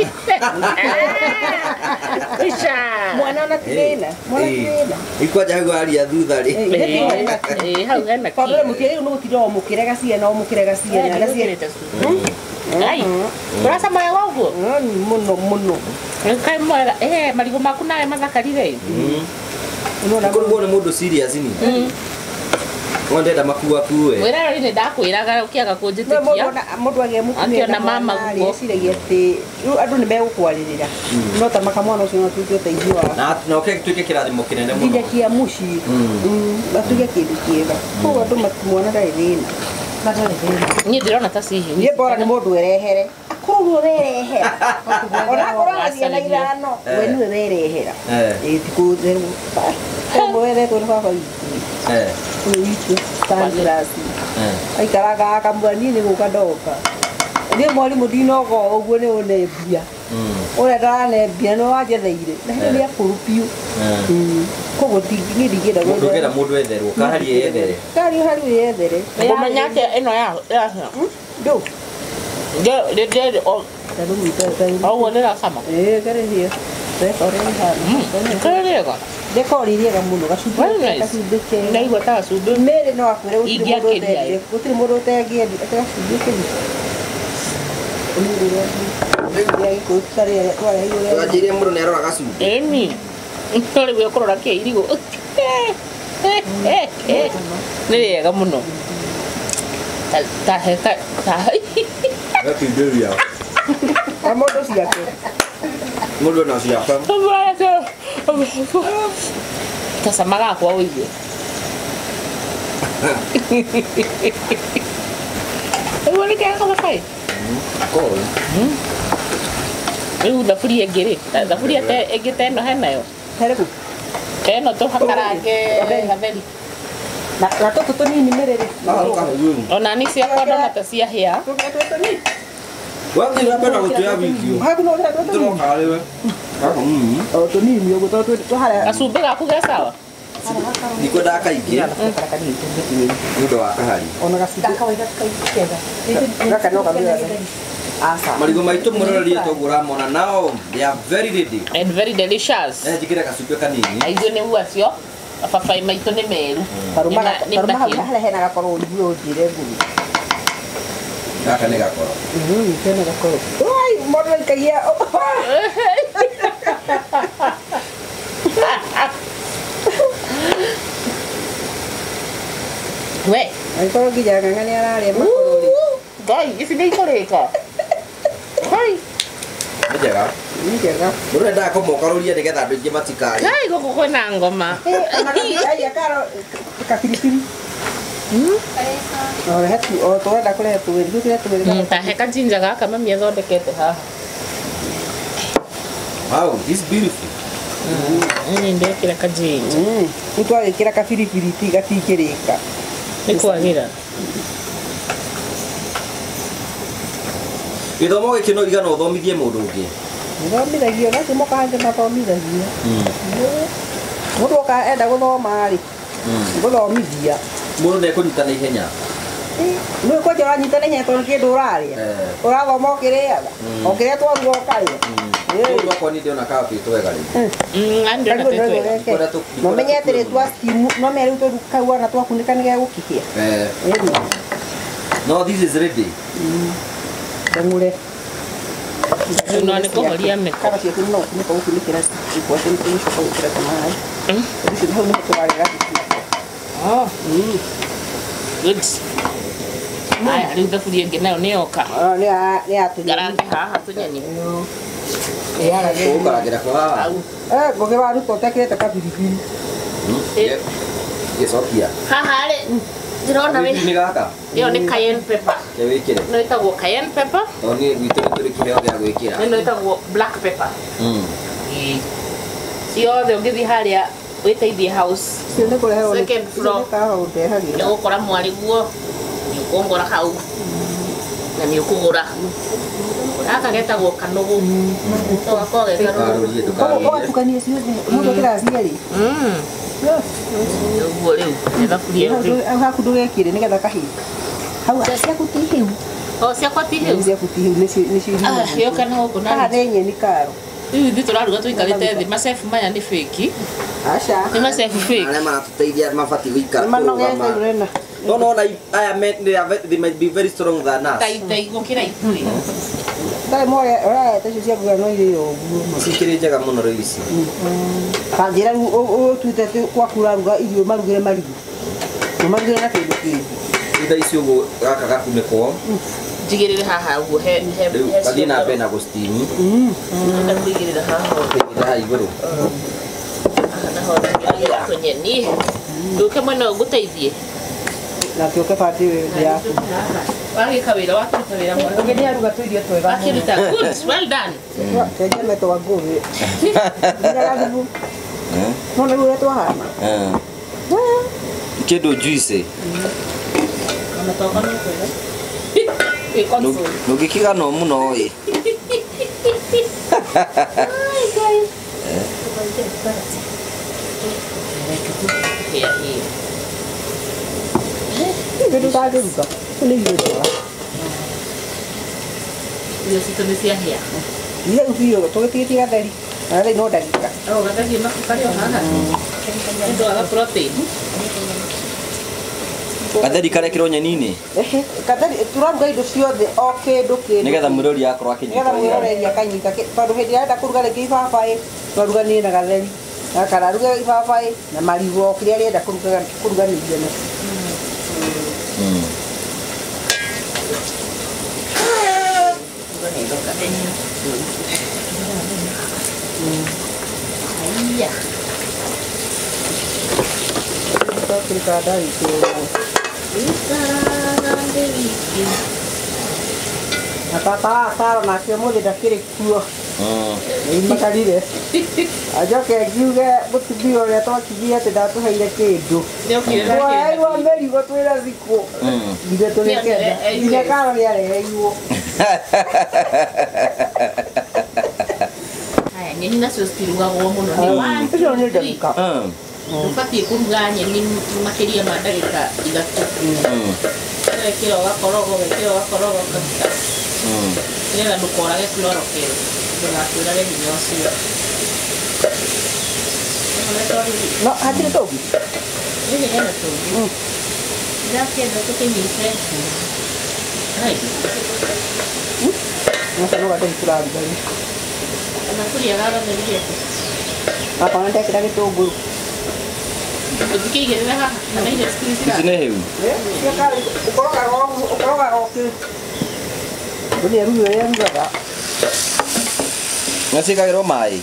Mwana na ti thĩna. Mwana ti thĩna. Ikwaja hau aria thutha rĩ. Hau hena ki. Tondũ mũtiĩ no gũtiro mũkĩrega ciana o mũkĩrega ciana na ciana. Ai. Urasa maya wangu. Muno. Kai mwega. Marigo maku nawe mathakarire. Kũrugwo nĩ mũndũ serious ni. Wandenda makuwa kuwe. Wĩra rĩ ndakwĩraga ũkĩaga kũnjĩtĩkia. Mũndũ agĩmutumia na mama guo. Eciragia atĩ rĩu andũ nĩ megũkwarĩrĩra. No ta makamwana ũcio no tuĩke ũteithio wao. Na ũkĩtuĩke kĩrathimo kĩnene mũno. Nginya kia mũciĩ. Matuĩke kĩndũ kĩega. Koguo andũ mwana ndarĩ thĩna. Niĩ ndĩrona ta cihi. Niĩ bora nĩ mũndũ erehere. Akorwo werehera. Ona akorwo na ciana 5, we niwe werehera. Tikũtherwo. Koguo wethetwo nĩ baba witũ. Ũyũ witũ Stanislas. Aikaraga akamwani nĩ gũka ndoka. Niĩ mwarimũ ndinoga ũguo nĩ ũnembia. Ũrĩa ndaranembia no wanjetheire. Na hĩndĩ nĩ akũrũ biũ. Koguo niĩ ndingĩenda gwetherwo. Mũndũ etherwo kahari yethere. Kahari yethere. Ũmenya atĩa ĩno ya ndũ. Ũguo nĩrakama. Karĩ hiyo. Karĩ rĩega. Dekori riega mũno gacumbĩ kega. Ndaigua ta gacumbĩ. Mĩrĩ no akwĩre gũtirĩ mũndũ ũtangĩendi ata gacumbĩ kega. Twanjĩrie mũndũ nĩ arora gacumbĩ. Ĩni. Rĩu ũkũrora kĩ irigũ. Nĩ rĩega mũno. Gakĩndĩria. Mũndũ ciake. Mũndũ na ciake. Kacama gakwa ũigue. Ũguo nĩ kega kababaĩ. Rĩu thaburia ĩngĩ rĩ, thaburia ĩngĩ ta ĩno henayo. Harĩkũ? Ĩno tũhakarange gatheri. Na tũtũ tũnini mĩrĩrĩ. Ona nĩ ciakwa ndona ta ciahĩa. Wathi napenda gũtuya video. Haku no ũrĩa Tũroka rĩwe. Tũnini ũguo tondũ tũharĩa. Gacumbĩ gaku ge sawa? Nikwendaga kaingĩ. Nĩ ũndũ wa kahari. Ona gacumbĩ kega. Gaka no kamĩra. Marigo maitũ mũrorerie toguo ũramona nao they are very ready. And very delicious. Njĩkĩre gacumbĩ kanini. Aigua nĩ guacio. Mababaĩ maitũ nĩ meru. Karuma hau harĩa hena gakorwo nĩguo ũnjĩre nguru. Gaka nĩ gakoro. Kena gakoro. Oi, mũndũ aikagia. We. Angĩkorwo nginya ng'ang'a nĩ ararĩa makoro rĩ. Ngai, ici nĩ ikũrĩka. Hai. Nĩ njega. Nĩ njega. Mũndũ endaga kũmokaroria nĩgetha andũ aingĩ matikarie. Hai, gũkũ kwĩna ngoma. Aya karo kapiripiri. Ora hatu o twenda kũrehe tũwĩri. Ta he kajinja gaka mami athondekete haha. Wow, this is beautiful. Nĩ ndekĩra kajinja. Nĩ twagĩkĩra kabiribiri gatikĩrĩka. Nĩ kwagĩra. Gĩthomo gĩkĩ no igana ũthomithie mũndũ ũngĩ. Thomithagio na kĩmo kanje mathomithagio. Mũndũ oka enda gũthoma rĩ. Gũthomithia. Mũndũ nĩ ekũnyita na ihenya. Nĩ kwanja ũranyita na ihenya tondũ kĩndũ ũrarĩa. Ũrathoma ũkĩrĩaga. O kĩrĩa twaruga ũkarĩa. Mũndũ wakwa nĩ ndĩona kabĩtwo wega rĩu. No menye atĩrĩ twa steam no me rĩu tũkaua na twakunĩka nĩ gĩgũkĩhĩa. No, this is ready. Ndang'ũre. No nĩ kũhoria mĩko. Kama ciaku no nĩko gũkunĩkĩra ikwa cia nĩcoka gũkĩra tũmaĩ. Ũcio hau nĩho tũrarĩa Oh. Good. Aya, rĩu thaburia ĩngĩ nayo nĩ yoka. Nĩ atũnyeni. Ngarange haha tũnyeni. Ũgaragĩra kwa haha. Ngũgĩ waruta ũtekĩrĩte kabiribiri. Gĩcokia. Haha rĩ, ndĩrona wĩ. Nĩ gaka. Ĩyo nĩ cayenne pepper. Ke wĩkĩre. No ĩtagwo cayenne pepper. Tondũ niĩ gwitũ nĩ tũrĩ kĩheo gĩa gwĩkĩra. Ĩno ĩtagwo black pepper. Ciothe ũngĩthiĩ harĩa wĩteithie house. Cio nĩ kũrehe Second floor. Nĩ kahau ndehagĩra. Nĩ gũkora mwariguo gũkongora hau na nĩ ũkũgũra gaka getagwo kanũgũ to gakoo gekarũgũ ũgatukania ciothe mũndũ kĩraciarĩ ũguo rĩu ethaburia hau haku ndũgekire nĩgetha kahĩĩ hau ciaku ti hiũ ciakwa ti hĩu ciaku ti hiũ nĩcio gĩoka na gũkũ haha nĩ nyeni karo rĩu ithuĩ tũraruga tũikarĩte thĩ macebu maya nĩ fĩki aca nĩ macebu fĩki arĩa maratũteithia mabatiĩ gũikara manogete urena no aya they might be very strong than us taithai gũkĩra ithuĩ ndarĩ moya ũrarete icio ciaku no irĩ ũguo cikĩrĩ njega mũno rĩu ici kanjĩra rĩu ũtuĩte gwaku ũraruga irio marugĩre marigũ marugĩre na kĩndũ kĩngĩ itha ici ũguo gaka gakunĩkwo njigĩrĩre haha ũguo rĩu gathiĩ na mbere na gũstimi kũigĩrĩra haha haha igũrũ naho nĩngĩragĩra tũnyeni ndũke mwena ũyũ ngũteithie na kĩoke bati yaku wagĩka wĩra wakĩruta wĩra mwana ũngĩ nĩ aruga tũirio twega wakĩruta good well done kenja metwa ngũrĩ nĩarathubu no nĩguo ũrĩa twahana kĩndũ juice ona toka nĩ kwega ĩ console ndũngĩkĩgana mũno ĩ kĩndũ ndangĩruga nĩ irio njega irio citũ nĩ ciahĩa rĩu biũ tũgĩtigetie gatheri gatheri no ndagĩka gatheri karĩ o haha nĩ twaga protein gatheri karekĩrwo nyeni-inĩ gatheri tũraruga indo ciothe o kĩndũ nĩgetha mwĩrori akorwo nĩgetha mwĩroreri akanyita tondũ hĩndĩ ĩrĩa enda kũruga rĩngĩ ibabaĩ twaruganĩrie na gatheri kararuga ibabaĩ na marigũ o kĩrĩa arĩenda kũruganĩria na na tata Sara nake mũthĩ ndakĩrĩ kuo nĩimakarire ajoke ngiuge mũtumia ũrĩa twakirie atĩ ndatũheire kĩndũ twaheirwo mĩrigo twĩna thikũ ithe tũrĩ kenda nginya Karo nĩareheirwo haya nyeni nacio citirugagwo mũno icio nĩ ndagĩka ndũbatiĩ kũruga nyeni makĩria ma ndagĩka ithatũ wekĩra ũgakoroga ũgekĩra ũgakoroga ũkaruta nĩgetha ndũkorage chloroquine ndũgakwĩrage hinya ũcio no hatirĩ tũngi rĩrĩ hena tũngi ndakĩenda tũkĩnyite noca no gatheri tũraruga kana kũrĩa gagatherire gakona ndekĩra gĩtũngũrũ ũthikĩigĩrĩre haha kana irio ici nĩ hĩu ũkorogaga okĩ ndũnĩ aruga ũrĩa arugaga nacikagĩrwo maĩ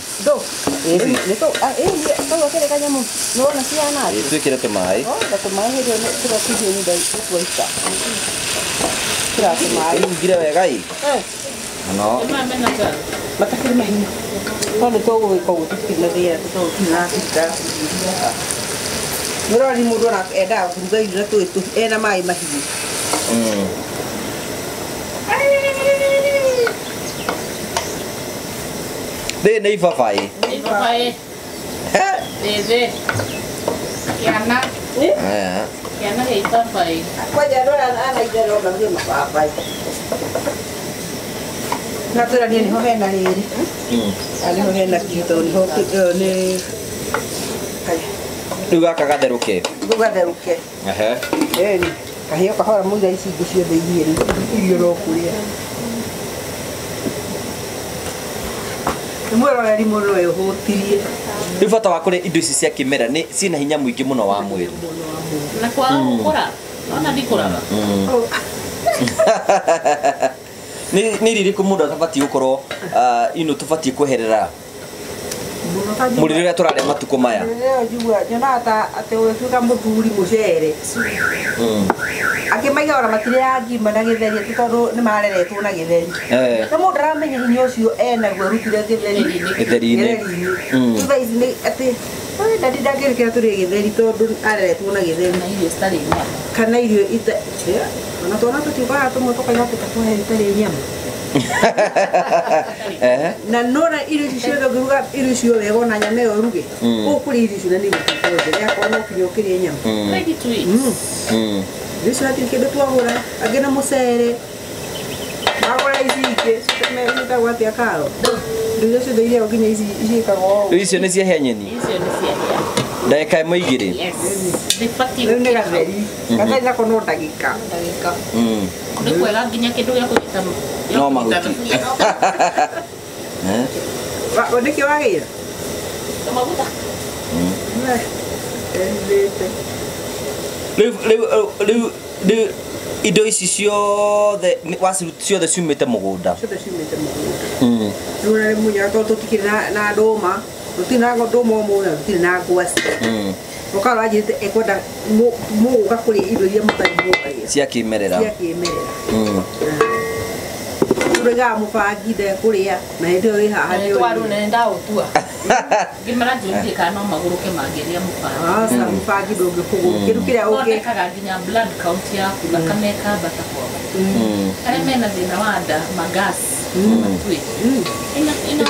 tũgwĩkĩre kanyamũ nĩwona cihana atĩ twĩkĩre tũmaĩ tũmaĩ hĩndĩ ĩyo tũgakithio nĩ twaita tũratũmaĩ ngire wega ĩ no matakĩrĩ mahinya no nĩ tũgũgĩka ũguo tũtikĩnathĩra tũtagũkinatita nĩrori mũndũ endaga kũruga irio na tũĩ ena maĩ mahiũ rĩrĩ nĩ ibabaĩ ibabaĩ rĩthĩ kĩana kĩana gĩa ibabaĩ kwanja ndora anaitherwo ngamie mababaĩ na twĩranie nĩho hena rĩrĩ nĩho hena kito nĩho nĩ rĩu gaka gatherũke gũgatherũke ĩni kahĩo kahora mũira ici ingĩ ciothe igĩrĩ irio no kũrĩa nĩ mwĩroreri mũno ũyũ ũhũtirie rĩu bata wa kũrĩa indo ici cia kĩmera nĩ ciĩna hinya mũingĩ mũno wa mwĩrĩ na kwaga gũkũra ona ndikũraga nĩ iririkũ mũndũ atabatiĩ gũkorwo tũbatiĩ kweherera mũrĩre ũrĩa tũrarĩa matukũ maya njigua nyonaga atĩ ũgĩtuĩka mũthuri mũcere akĩmaiga ona matirĩa ngima na gĩtheri atĩ tondũ nĩ mareretwo na gĩtheri no mũndũ aramenya hinya ũcio enaguo arutire gĩtheri-inĩ gĩtheri-inĩ thutha ici nĩ atĩ Ndadi ndagĩrĩkĩra tũrĩe gĩtheri tondũ areretwo na gĩtheri Na irio citarĩ nyama. kana irio ona twana tũtiũkaga tũmwe tũkaiga tũtatũhe itarĩ nyama na nora irio ici ciothe ũngĩruga irio icio wega ona nyama ĩyo ruge ũkũrĩa irio icio na nĩgũtũtothe yakorwo no kinya ũkĩrĩa nyama Ready to eat. irio icio hatirĩ kĩndũ twagũra angĩ na mũcere magũra ici ingĩ citagwo atĩa karo irio icio ciothe iria nginya ici ciĩkagwo ũũ Icio nĩ ciahĩa nyeni. Icio nĩ ciahĩa. Ndagĩka ĩmwe igĩrĩ. Yes. Zibatiĩ rĩu nĩ gũkĩra gatheri gatheri nako no ndagĩka ndagĩka. Nĩ kwega nginya kĩndũ gĩa kũnyita No mahuti. nĩkĩ wagĩra Maguta. Rĩu indo ici ciothe ciothe ciumĩte mũgũnda. ciothe ciumĩte mũgũnda rĩu na rĩmwe tondũ tũtikĩrĩ na ndũma tũtirĩ na ndũma ũmwe na tũtirĩ na ngwacĩ ũkarora anjĩte ekwenda mũgũka kũrĩa indo iria mũtarĩ mũkarĩa Cia kĩmerera. cia kĩmerera tũrĩgaga mũbangi ndekũrĩa na hĩndĩ ĩyo wĩ haha nĩ Twaru nene ndaũtua. Ngĩmara njũrie kana no magũrũke mangĩrĩa mũbango. aca mũbangi ndũngĩkũgũrũ kĩndũ kĩrĩa ũngĩ Thondekaga nginya blood count yaku thakame ĩkambata kwamba. Arĩa mena thĩna wa nda magas matue. Ina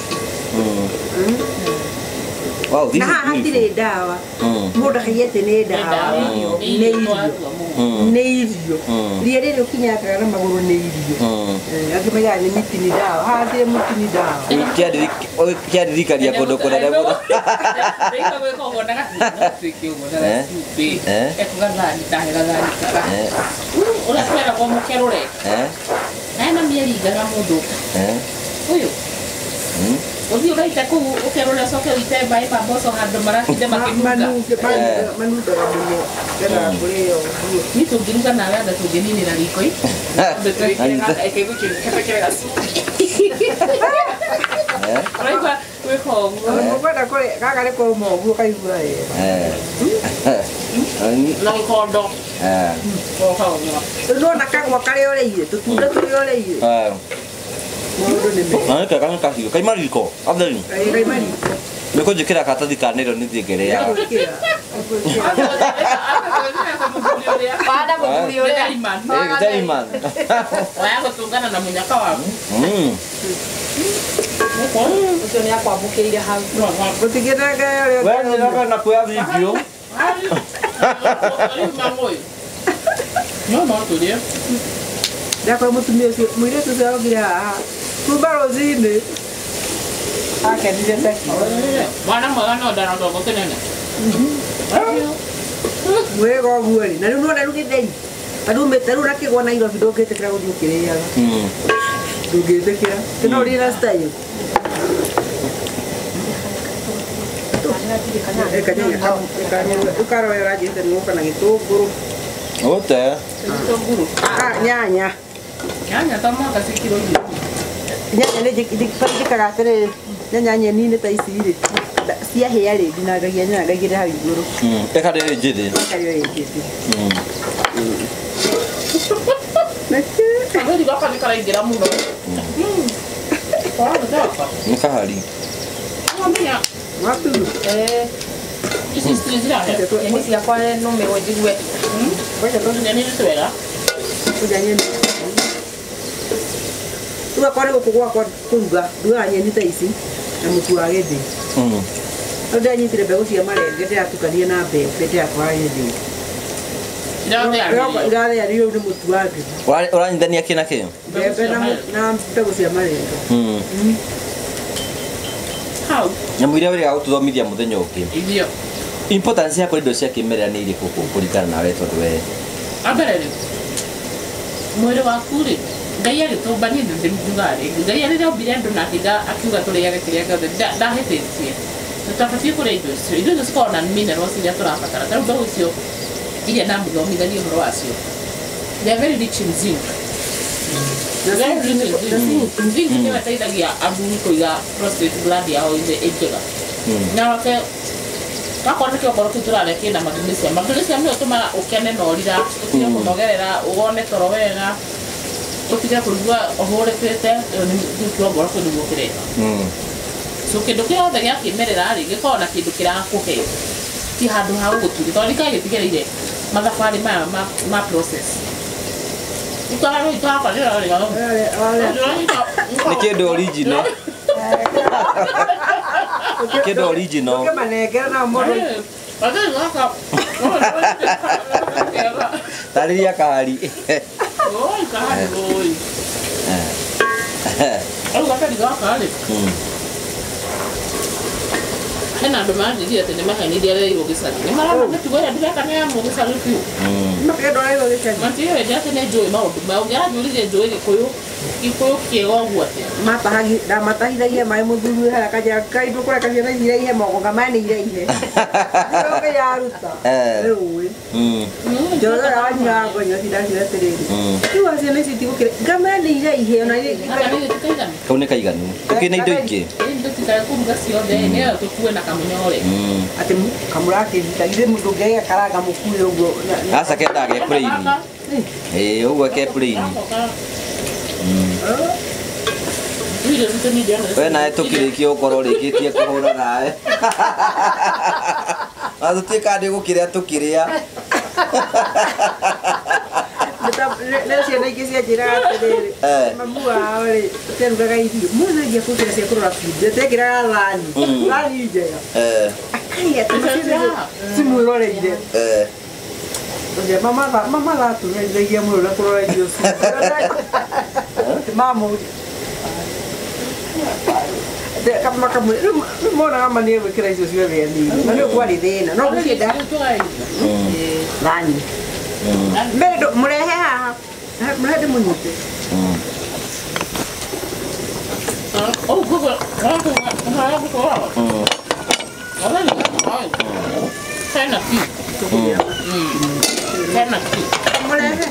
Wow, this na is haha hatirĩ beautiful. ndawa mũndũ akaigua atĩ nĩ ndawa nĩ irio ria rĩrĩ ũkinyakaga na magũrũ nĩ irio angĩ maigaga nĩ miti nĩ ndawa haha hatirĩ mũti nĩ ndawa Kĩandirikania kũndũ kũnene mũno. Ũrĩa mũkerũre hena mĩeri igana mũndũ ũyũ ũthiĩ ũgaita kũu ũkerũre ũcoke ũite mbaĩ ma mboco handũ maratinde makĩnunga manungaga mũno getha kũrĩo nĩ tũngĩruga nawe anda tũngĩninĩra riko-i ũraigua gwĩka ũguo ũkwenda kũrĩa gaka nĩ kũrũma ũguo kaigua wega na gĩkondo rĩu nona kagwa karĩa ũrĩire tũtunda tũrĩa ũrĩire maũndũ nĩ mega Kaka kahiũ. Kaima riko. Atheri. kaimari Nĩ kũnjĩkĩra karatathi ka nĩro nĩ thiĩ ngĩrĩa. Wanda mũthuri ũrĩa. Gĩtheriman. waya gũtũngana na mũnyaka waku Ũcio nĩ akwambũkĩire hau. gũtigĩrĩra ũrĩa We njĩraga na kuoya video. no tũrĩe ndakorwo mũtumia ũcio mũirĩtu ũcio augire haha kuma rũcinĩ akenire mwana mwega no ndanatongo kĩnene mwega ũguo rĩ na rĩu nona rĩu gĩtheri arumĩte rĩu nakĩgwa Nairobi ndũngĩtĩkĩra gũthiĩ ũkĩrĩaga ndũngĩtĩkĩra kĩno ũrĩ na style ũkarora ũranjĩte nĩ gũka na gĩtũngũrũ Ũte. gĩtũngũrũ nyanya nyanya ta mwaka ci kiro igĩrĩ nyanya nĩ njĩkaga atĩrĩrĩ nyanya nyeni-inĩ ta ici rĩ ciahĩa rĩ ndinangagia nyanya ngaigĩrĩra hau igũrũ Eka rĩrĩ njĩthĩ. karĩo ĩngĩte agĩri gaka nĩ karaingĩra mũno Nĩ kahari. amenya waturu ici citirĩcirahĩa Nyeni ciakwa no mĩgũ njigue. nyeni nĩ twega kũrĩa nyeni rĩu akorwo nĩ gũkũ gwakwa kũruga ndugaga nyeni ta ici na mũtu wa gĩthĩ rĩu ndĩranyitire mbegũ cia marenge ndĩratukania na mbembe ndĩratwara gĩthĩ irathĩa rĩu nĩ mũtu wa ngima Ũranyithania kĩ na kĩ? mbembe na mbegũ cia marenge hau Nyamũ iria wĩrĩga gũtũthomithia mũthenya ũngĩ. irio Importance ya kũrĩ indo cia kĩmerera nĩ irĩkũ kũringana nawe tondũ we? ambere rĩ mwĩrĩ waku rĩ Ngai agĩtũmbania ndĩmjuga rĩ Ngai rĩrĩa ombire andũ na akiuga tũrĩage kĩrĩa gĩothe ndahĩtĩtie tũtabatiĩ kũrĩa indo icio cikoragwo na minerals iria tũrabatara tarĩu mbegũ icio iria ndamũthomithania ũhoro wacio they are very rich in zinc zinc nĩyo ĩteithagia athuri kũiga prostate gland yao ĩ njega na wakorwo nĩ kĩongoro kĩu tũrarĩa kĩna magnesium nĩyo ĩtũmaga ũkene na ũrira ũtige kũnogerera ũgone toro wega ũtige kũigua ũhũrĩkĩte kĩongoro kĩu nĩguo kĩreka so kindu kiothe gia kimerera ri gikorwo na kindu kirakuhe ti handu ha gutuge tondå nä kagätigereire mathabarä maya ma process itwara rä itwara rä nä kä ndå original kä ndå original tarä ria kahari hena andå manjithia atä nä mahenithia reirwo gä cagi nä marona mä tugo ä ndireka nä yamå gä cagi biå matiä atä nä njå ä maå ndå mao ngä ranjå rire njå ä gä kå yå kä ga å guo atä ndamatahithagia maä må thuri harakaja kaindå kå rekagia na iraihe mogonga maya nä iraihe ä yaruta rä å ä njoro ya wanyiraga ngonya cindacira atä rä rä rä u aciana ici itigå kä ngamaya nä iraihe ona kau nä kaiganu tå kä na indo ingä tikae kuruga ciothe nä yo tå kue na kamunyore atä kamå rakä itagithä må ndå ngä aiga karanga må kuä å guo aca kendaga gekå ini å guo kepå we nawe tå kä rä kie å korwo rä kä tie kå hå ra nawe na tå tuä ka ndä gå kä rä a tå kä rä a nä ciana ingä cianjä raga atä rä rä mamu wao rä terugaga irio monagia kå cia cia kå rora binde tekä raga thani njega akaiga cimwä roreire mama gatånyarithagia må na kå rora irio mamå monaga ma nä gwä kä ra icio ciothe anini na nä å kwarä thä na no gå cienda thani mbere må rehe haha må rehe ndä må nyite må rehe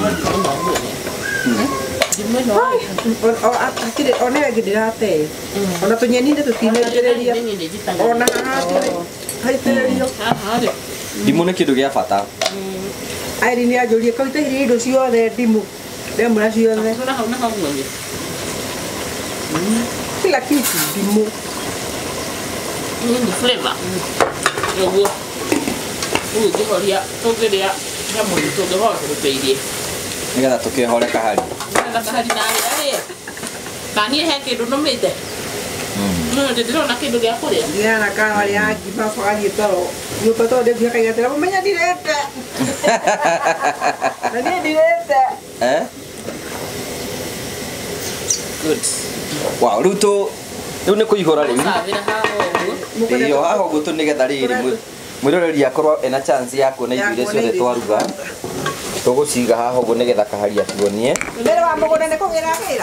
ona angä ndä rate ona tå nyeni nä tå tinängä rä ria ona haitä rä rio ndimå nä kä ndå gä a bata airi nä anjå rie kauita irio indo ciothe ndimå ndemå na ciothe kila kitu ndimå guo å ngä horia tå ngä rä a nyamå tå ngä hora tå gå teithie nä getha tå kä hore kahari kahari narä kaniä he kä ndå nå mä te ndä ndä rona kä ndå gä a kå rä a ndiana kawarä ya ngima bagarie toro nyå tondå ndä biakaigä må menya ndirete na niä ndirete rä u nä kå ihå ra rä u io haha å guo tå nä getha rä rä mwä roreri akorwo ena chance ya kuona irio iria ciothe twaruga tå gå ciga haha å guo nä getha kahari atuonie mbere wa må gå nä kå gä ra wä ra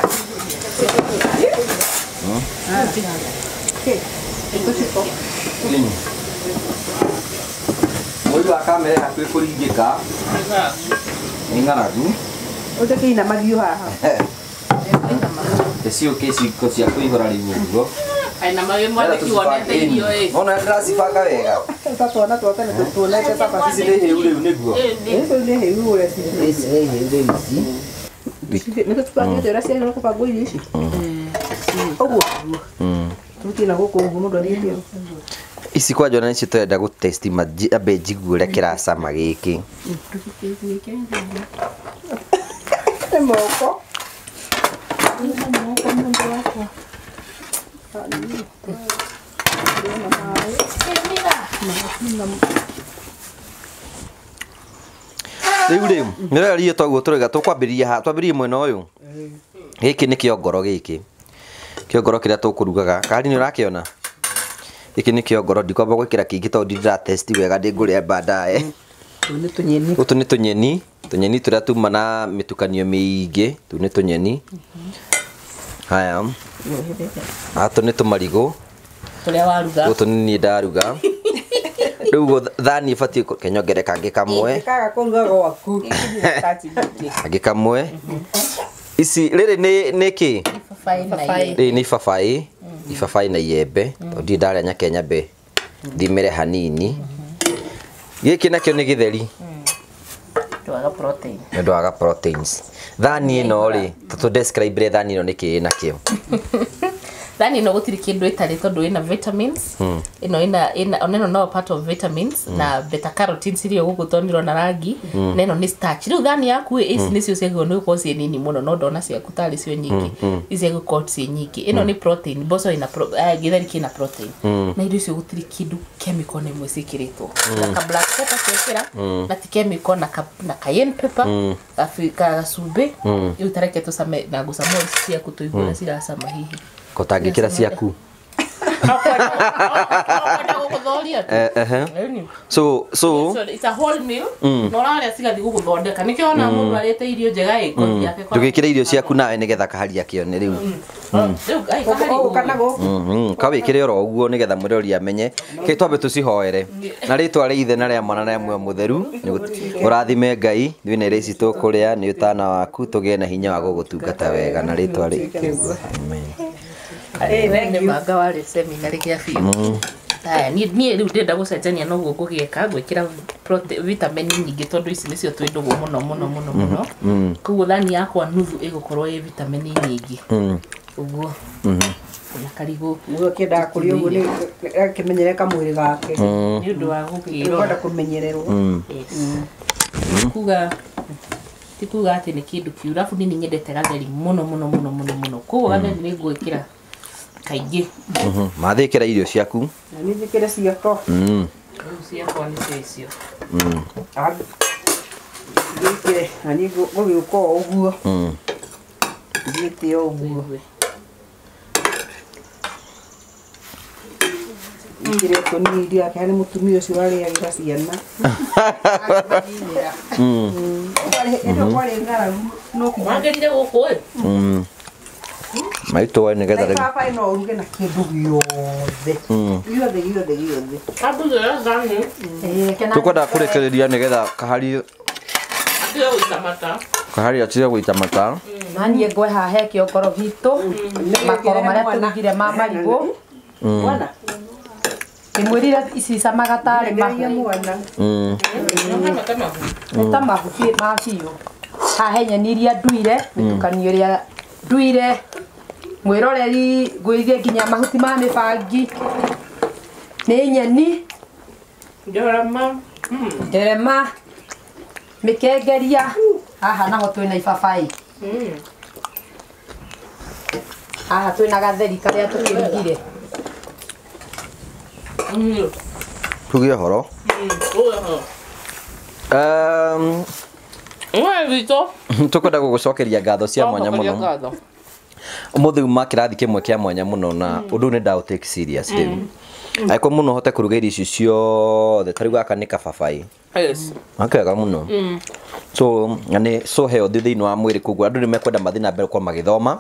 mwä wa kamere hakuä kå ringä ka nä ng'aragu å tä kä inamagio haha cio kä ciko cia kå ihå ra rä u å guo aina mawä mwandäki wonete irio ona ndä racibanga wega twana twake nä tuonete baba ici nä hä u rä u nä guo nä hä u å nä tå tubangä te å rä a ciagä kå bangwo irio ici å guo tå tina gå kå å guo må ndå athiä ici kwa njona nä cio tårenda gå testi ambe njigue å rä a kä racama gä kä nä moko rä u rä nä rerario twaguo tå rega tå kwambä ria twambä rie mwena å yå gä kä nä kä ongoro gä kä kä ongoro kä rä a tå kå rugaga kari nä å rakä ona gä kä nä kä ongoro ndikwamba gwä kä ra kä ingä tondå ndiratesti wega ndä ngå rä a bandae gå tå nä tå nyeni tå rä a tuma na mä tukanio mä ingä tå nä tå nyeni haya tå nä tå marigå gå tå nä niä ndaruga rä u thani ä batiä kenyongere kangä kamwe kangä kamwe ici rä rä nä kä rä nä ibabaä na iembe tondå ndirä ndarä a nyake nyambe thimere hanini gä kä nakio nä gä theri nä ndå waga proteins thani ä no rä tå describe thani ä no nä kä ä nakä o thani no gutiri kindu itari tondu ina vitamins ino ina no part of vitamins na beta carotene sirio gugutonirwo na rangi neno ni starch riu thani yaku ici nicio ciagwo ni uko cie nini muno no ndona ciaku tari cio nyingi ici guko cie nyingi ino ni protein boco ina githeri kina protein na irio cio gutiri kindu chemical na imwe cikiritwo na ka black pepper ciekira na ti chemical na cayenne pepper ka sube iu tareke tusame na gusamo ciaku tuigura ciracama hihi kotangikira ciaku so it's a whole meal no rare cigathi guguthondeka nikio ona mundu arete irio njega ikothi yake tugikira irio ciaku nawe nigetha kaharia kione riu kawikire oro uguo nigetha murori amenye ke twambe tucihoere na ritwa ri ithe na ria mwana na mwe mutheru urathime Ngai thwine reci tukuria ni utana waku tugie na hinya wa gugutungata wega na ritwa ri amen ni manga wale seminari kia fiu ni riu ndenda gucenjania no guo ngugieka gwikira vitamin nyingi tondu ici nicio twindugo muno koguo thani yakwa nuthu igukorwo ye vitamin nyingi uguo na karibu uguo kenda kuri uguo ni kimenyereka mwiri gake ni undu wa gukiro kwenda kumenyererwo kuga tikuga ati ni kindu kiu rafu nini nyendete gatheri muno koguo gatheri ni ngwikira kaingi mathikira irio ciaku na ni thikire ciako ciakwa ni cio thikire na ni gugiuka uguo thikire uguo thikire toni iria kana mutumia ucio wari agira ciana endo kwari ngara no kumagirire guku maitwa ni getha papa ino uruge na kindu giothe kabu ya zani tukwenda kurekereria ni getha kahari ndio utamata kahari atire guitamata nani ngwe hahe kiokoro gitu makoro maria turugire ma marigo bwana kimwirire ici camaga tari mahu tamahu mabiũ hahe nyeni iria nduire mĩtukanio ĩrĩa nduire mwĩroreri ngũithie nginya mahuti ma mĩbangi nĩ nyeni nderema mĩkengeria haha naho twĩna ibabaĩ haha twĩna gatheri karĩa tũkĩrugire tugie horo vito tukwenda gugucokeria ngatho cia mwanya muno umuthi uma kirathi kimwe kia mwanya muno na undu ni ndau take serious riu aiko muno hote kuruga irio icio ciothe tari gaka ni kababai yes akega muno so ngani so healthy thiini wa mwiri koguo andu ni mekwenda mathi na mbere kwa magithoma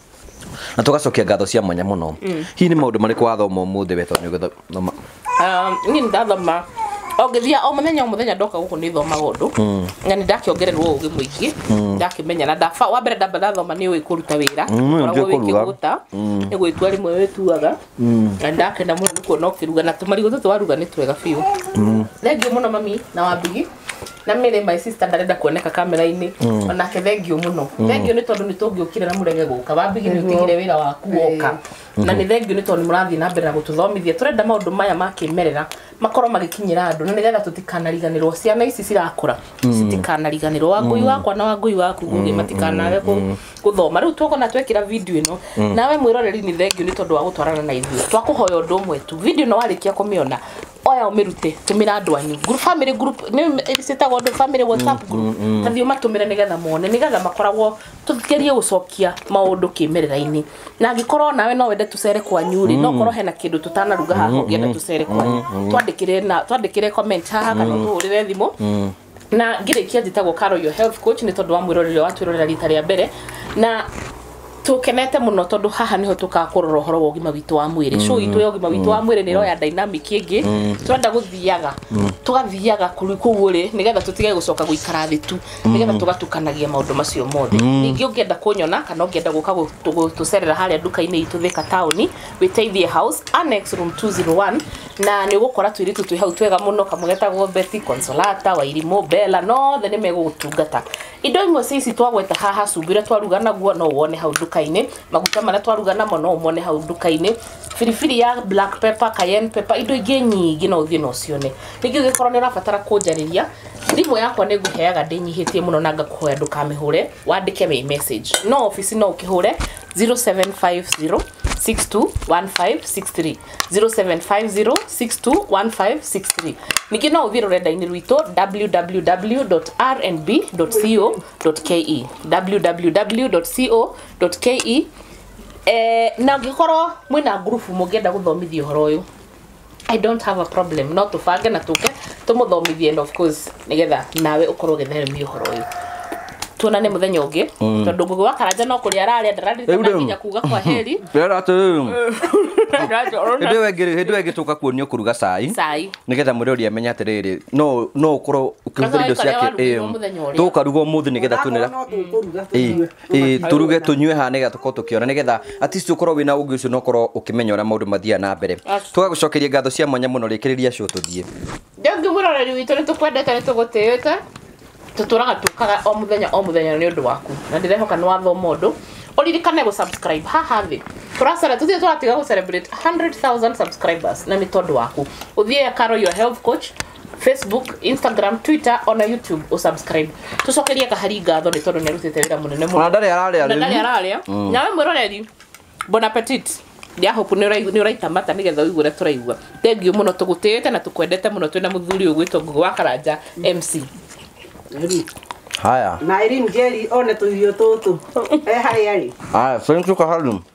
na tugacokia ngatho cia mwanya muno hihi ni maundu mariku wathoma umuthi weto ni guthoma ni ndathoma ogithia o muthenya ndoka guku ni thoma gondu ngani ndakiongererwo ugi muingi ndakimenya na ndafa wa mbere ndamba ndathoma ni kuruta wira koragwo wikiguta ni gwitua rimwe wituaga na ndakenda muno kuona ukiruga na tumarigo tutu waruga ni twega fiu thengio muno mami na wambigi na mire my sister ndarenda kuoneka kamera-ini onake thengio muno thengio ni tondu ni tungiukire na murege guka wambigi ni utigire wira waku woka na ni thengio ni tondu murathi na mbere na gututhomithia turenda maundu maya makimerera makoro magikinyira andu na nigetha tutikanariganirwo ciana ici cirakura citikanariganirwo wangui wakwa na wangui waku gugi matikanage guthoma riu twakona twekira video ino nawe mwiroreri ni thengio ni tondu wa gutwarana na ithuĩ twakuhoya undu umwe tu video no warikia kumiona oya umirute tumira andu anyu group family group ni sitagwo andu family WhatsApp group tathio matumire nigetha mone nigetha makoragwo tuthikirie gucokia maundu kimerera-ini na angikorwo nawe no wende tucere kwa nyuri no korwo hena kindu tutanaruga haha ungienda tucere kwa twandikire comment haha kana tuhurire thimu na ngirikia njitagwo Carol your health coach ni tondu wa mwirorere wa twirorera rita ria mbere na tukenete muno tondu haha niho tukakorora horo wa ugima witu wa mwiri show itu ya ugima witu wa mwiri ni roya dynamic ingi twenda guthiaga tugathiaga kuri nigetha tutige gucoka guikara thi tu nigetha tugatukanagia maundu macio mothe ningi ungienda kunyona kana ungienda guka tucerera haria duka-ini itu Thika town Witeithie house annex room 201 na ni gukora twiritu twi hau twega muno kamugetagwo Betty Consolata Wairimu Bella no the ni megugutungata indo imwe cici twagweta haha cumbire twaruga naguo no wone hau duka nduka-inĩ maguta marĩa twaruga namo no ũmone hau nduka-inĩ biribiri ya black pepper cayenne pepper indo ingĩ nyingĩ no ũthiĩ no cione ningĩ ũngĩkorwo nĩ ũrabatara kũnjarĩria thimũ yakwa nĩ ngũheaga ndĩnyihĩtie mũno na ngakũhoya ndũkamĩhũre wandĩke wĩ message no office no ũkĩhũre 0750 621563 0750621563 ningĩ no ũthiĩ rũrenda-inĩ rwitũ www.rnb.co.ke www.co.ke na ngĩkorwo mwĩna group mũngĩenda gũthomithia ũhoro ũyũ I don't have a problem no tũbange na tũke tũmũthomithie and of course nĩgetha nawe ũkorwo ũgĩtheremia ũhoro ũyũ tuonane muthenya ũngĩ tondũ Ngugi wa Karanja no kũrĩa ararĩa ndararĩte nginya kuga kwa heri rera tu hĩndĩ ĩngĩ tũka kuonio kũruga cai nĩgetha mũrĩũri amenya atĩrĩrĩ no ũkorwo ũkĩhũthĩra indo ciake tũkaruga ũmũthĩ nĩgetha tuonera turuge tũnyue haha nĩgetha tũkorwo tũkĩona nĩgetha at least ũkorwo wĩna ũngĩ ũcio no ũkorwo ũkĩmenya ũrĩa maũndũ mathiaga na mbere tũgagũcokeria ngatho cia mwanya mũno rĩkĩrĩria show tũthiĩ ndĩngĩ mũroreri witũ nĩ tũkwendete nĩ tũgũtĩĩte tuturaga tukaga o muthenya nĩ ũndũ waku na ndirehoka nĩ wathoma ũndũ ũririkane gũ-subscribe haha thĩ turatiga gũ-celebrate 100,000 subscribers na nĩ tondũ waku ũthiĩ Carol your health coach Facebook Instagram Twitter ona YouTube ũsubscribe tucokerie Kahari ngatho nĩ tondũ nĩ arutĩte wĩra mũnene mũno na ndarĩ ararĩa nawe mwĩroreri bon appetit ya hope nĩ ũraita mata nĩgetha ũigũre tũraigua thengiũ mũno tũgũtĩĩte na tũkwendete mũno twĩna mũthuri ũgwĩtwo Ngugi wa Karanja MC haya na Irene Njeri one tũirio tũtũ harĩa rĩ thank you Kahari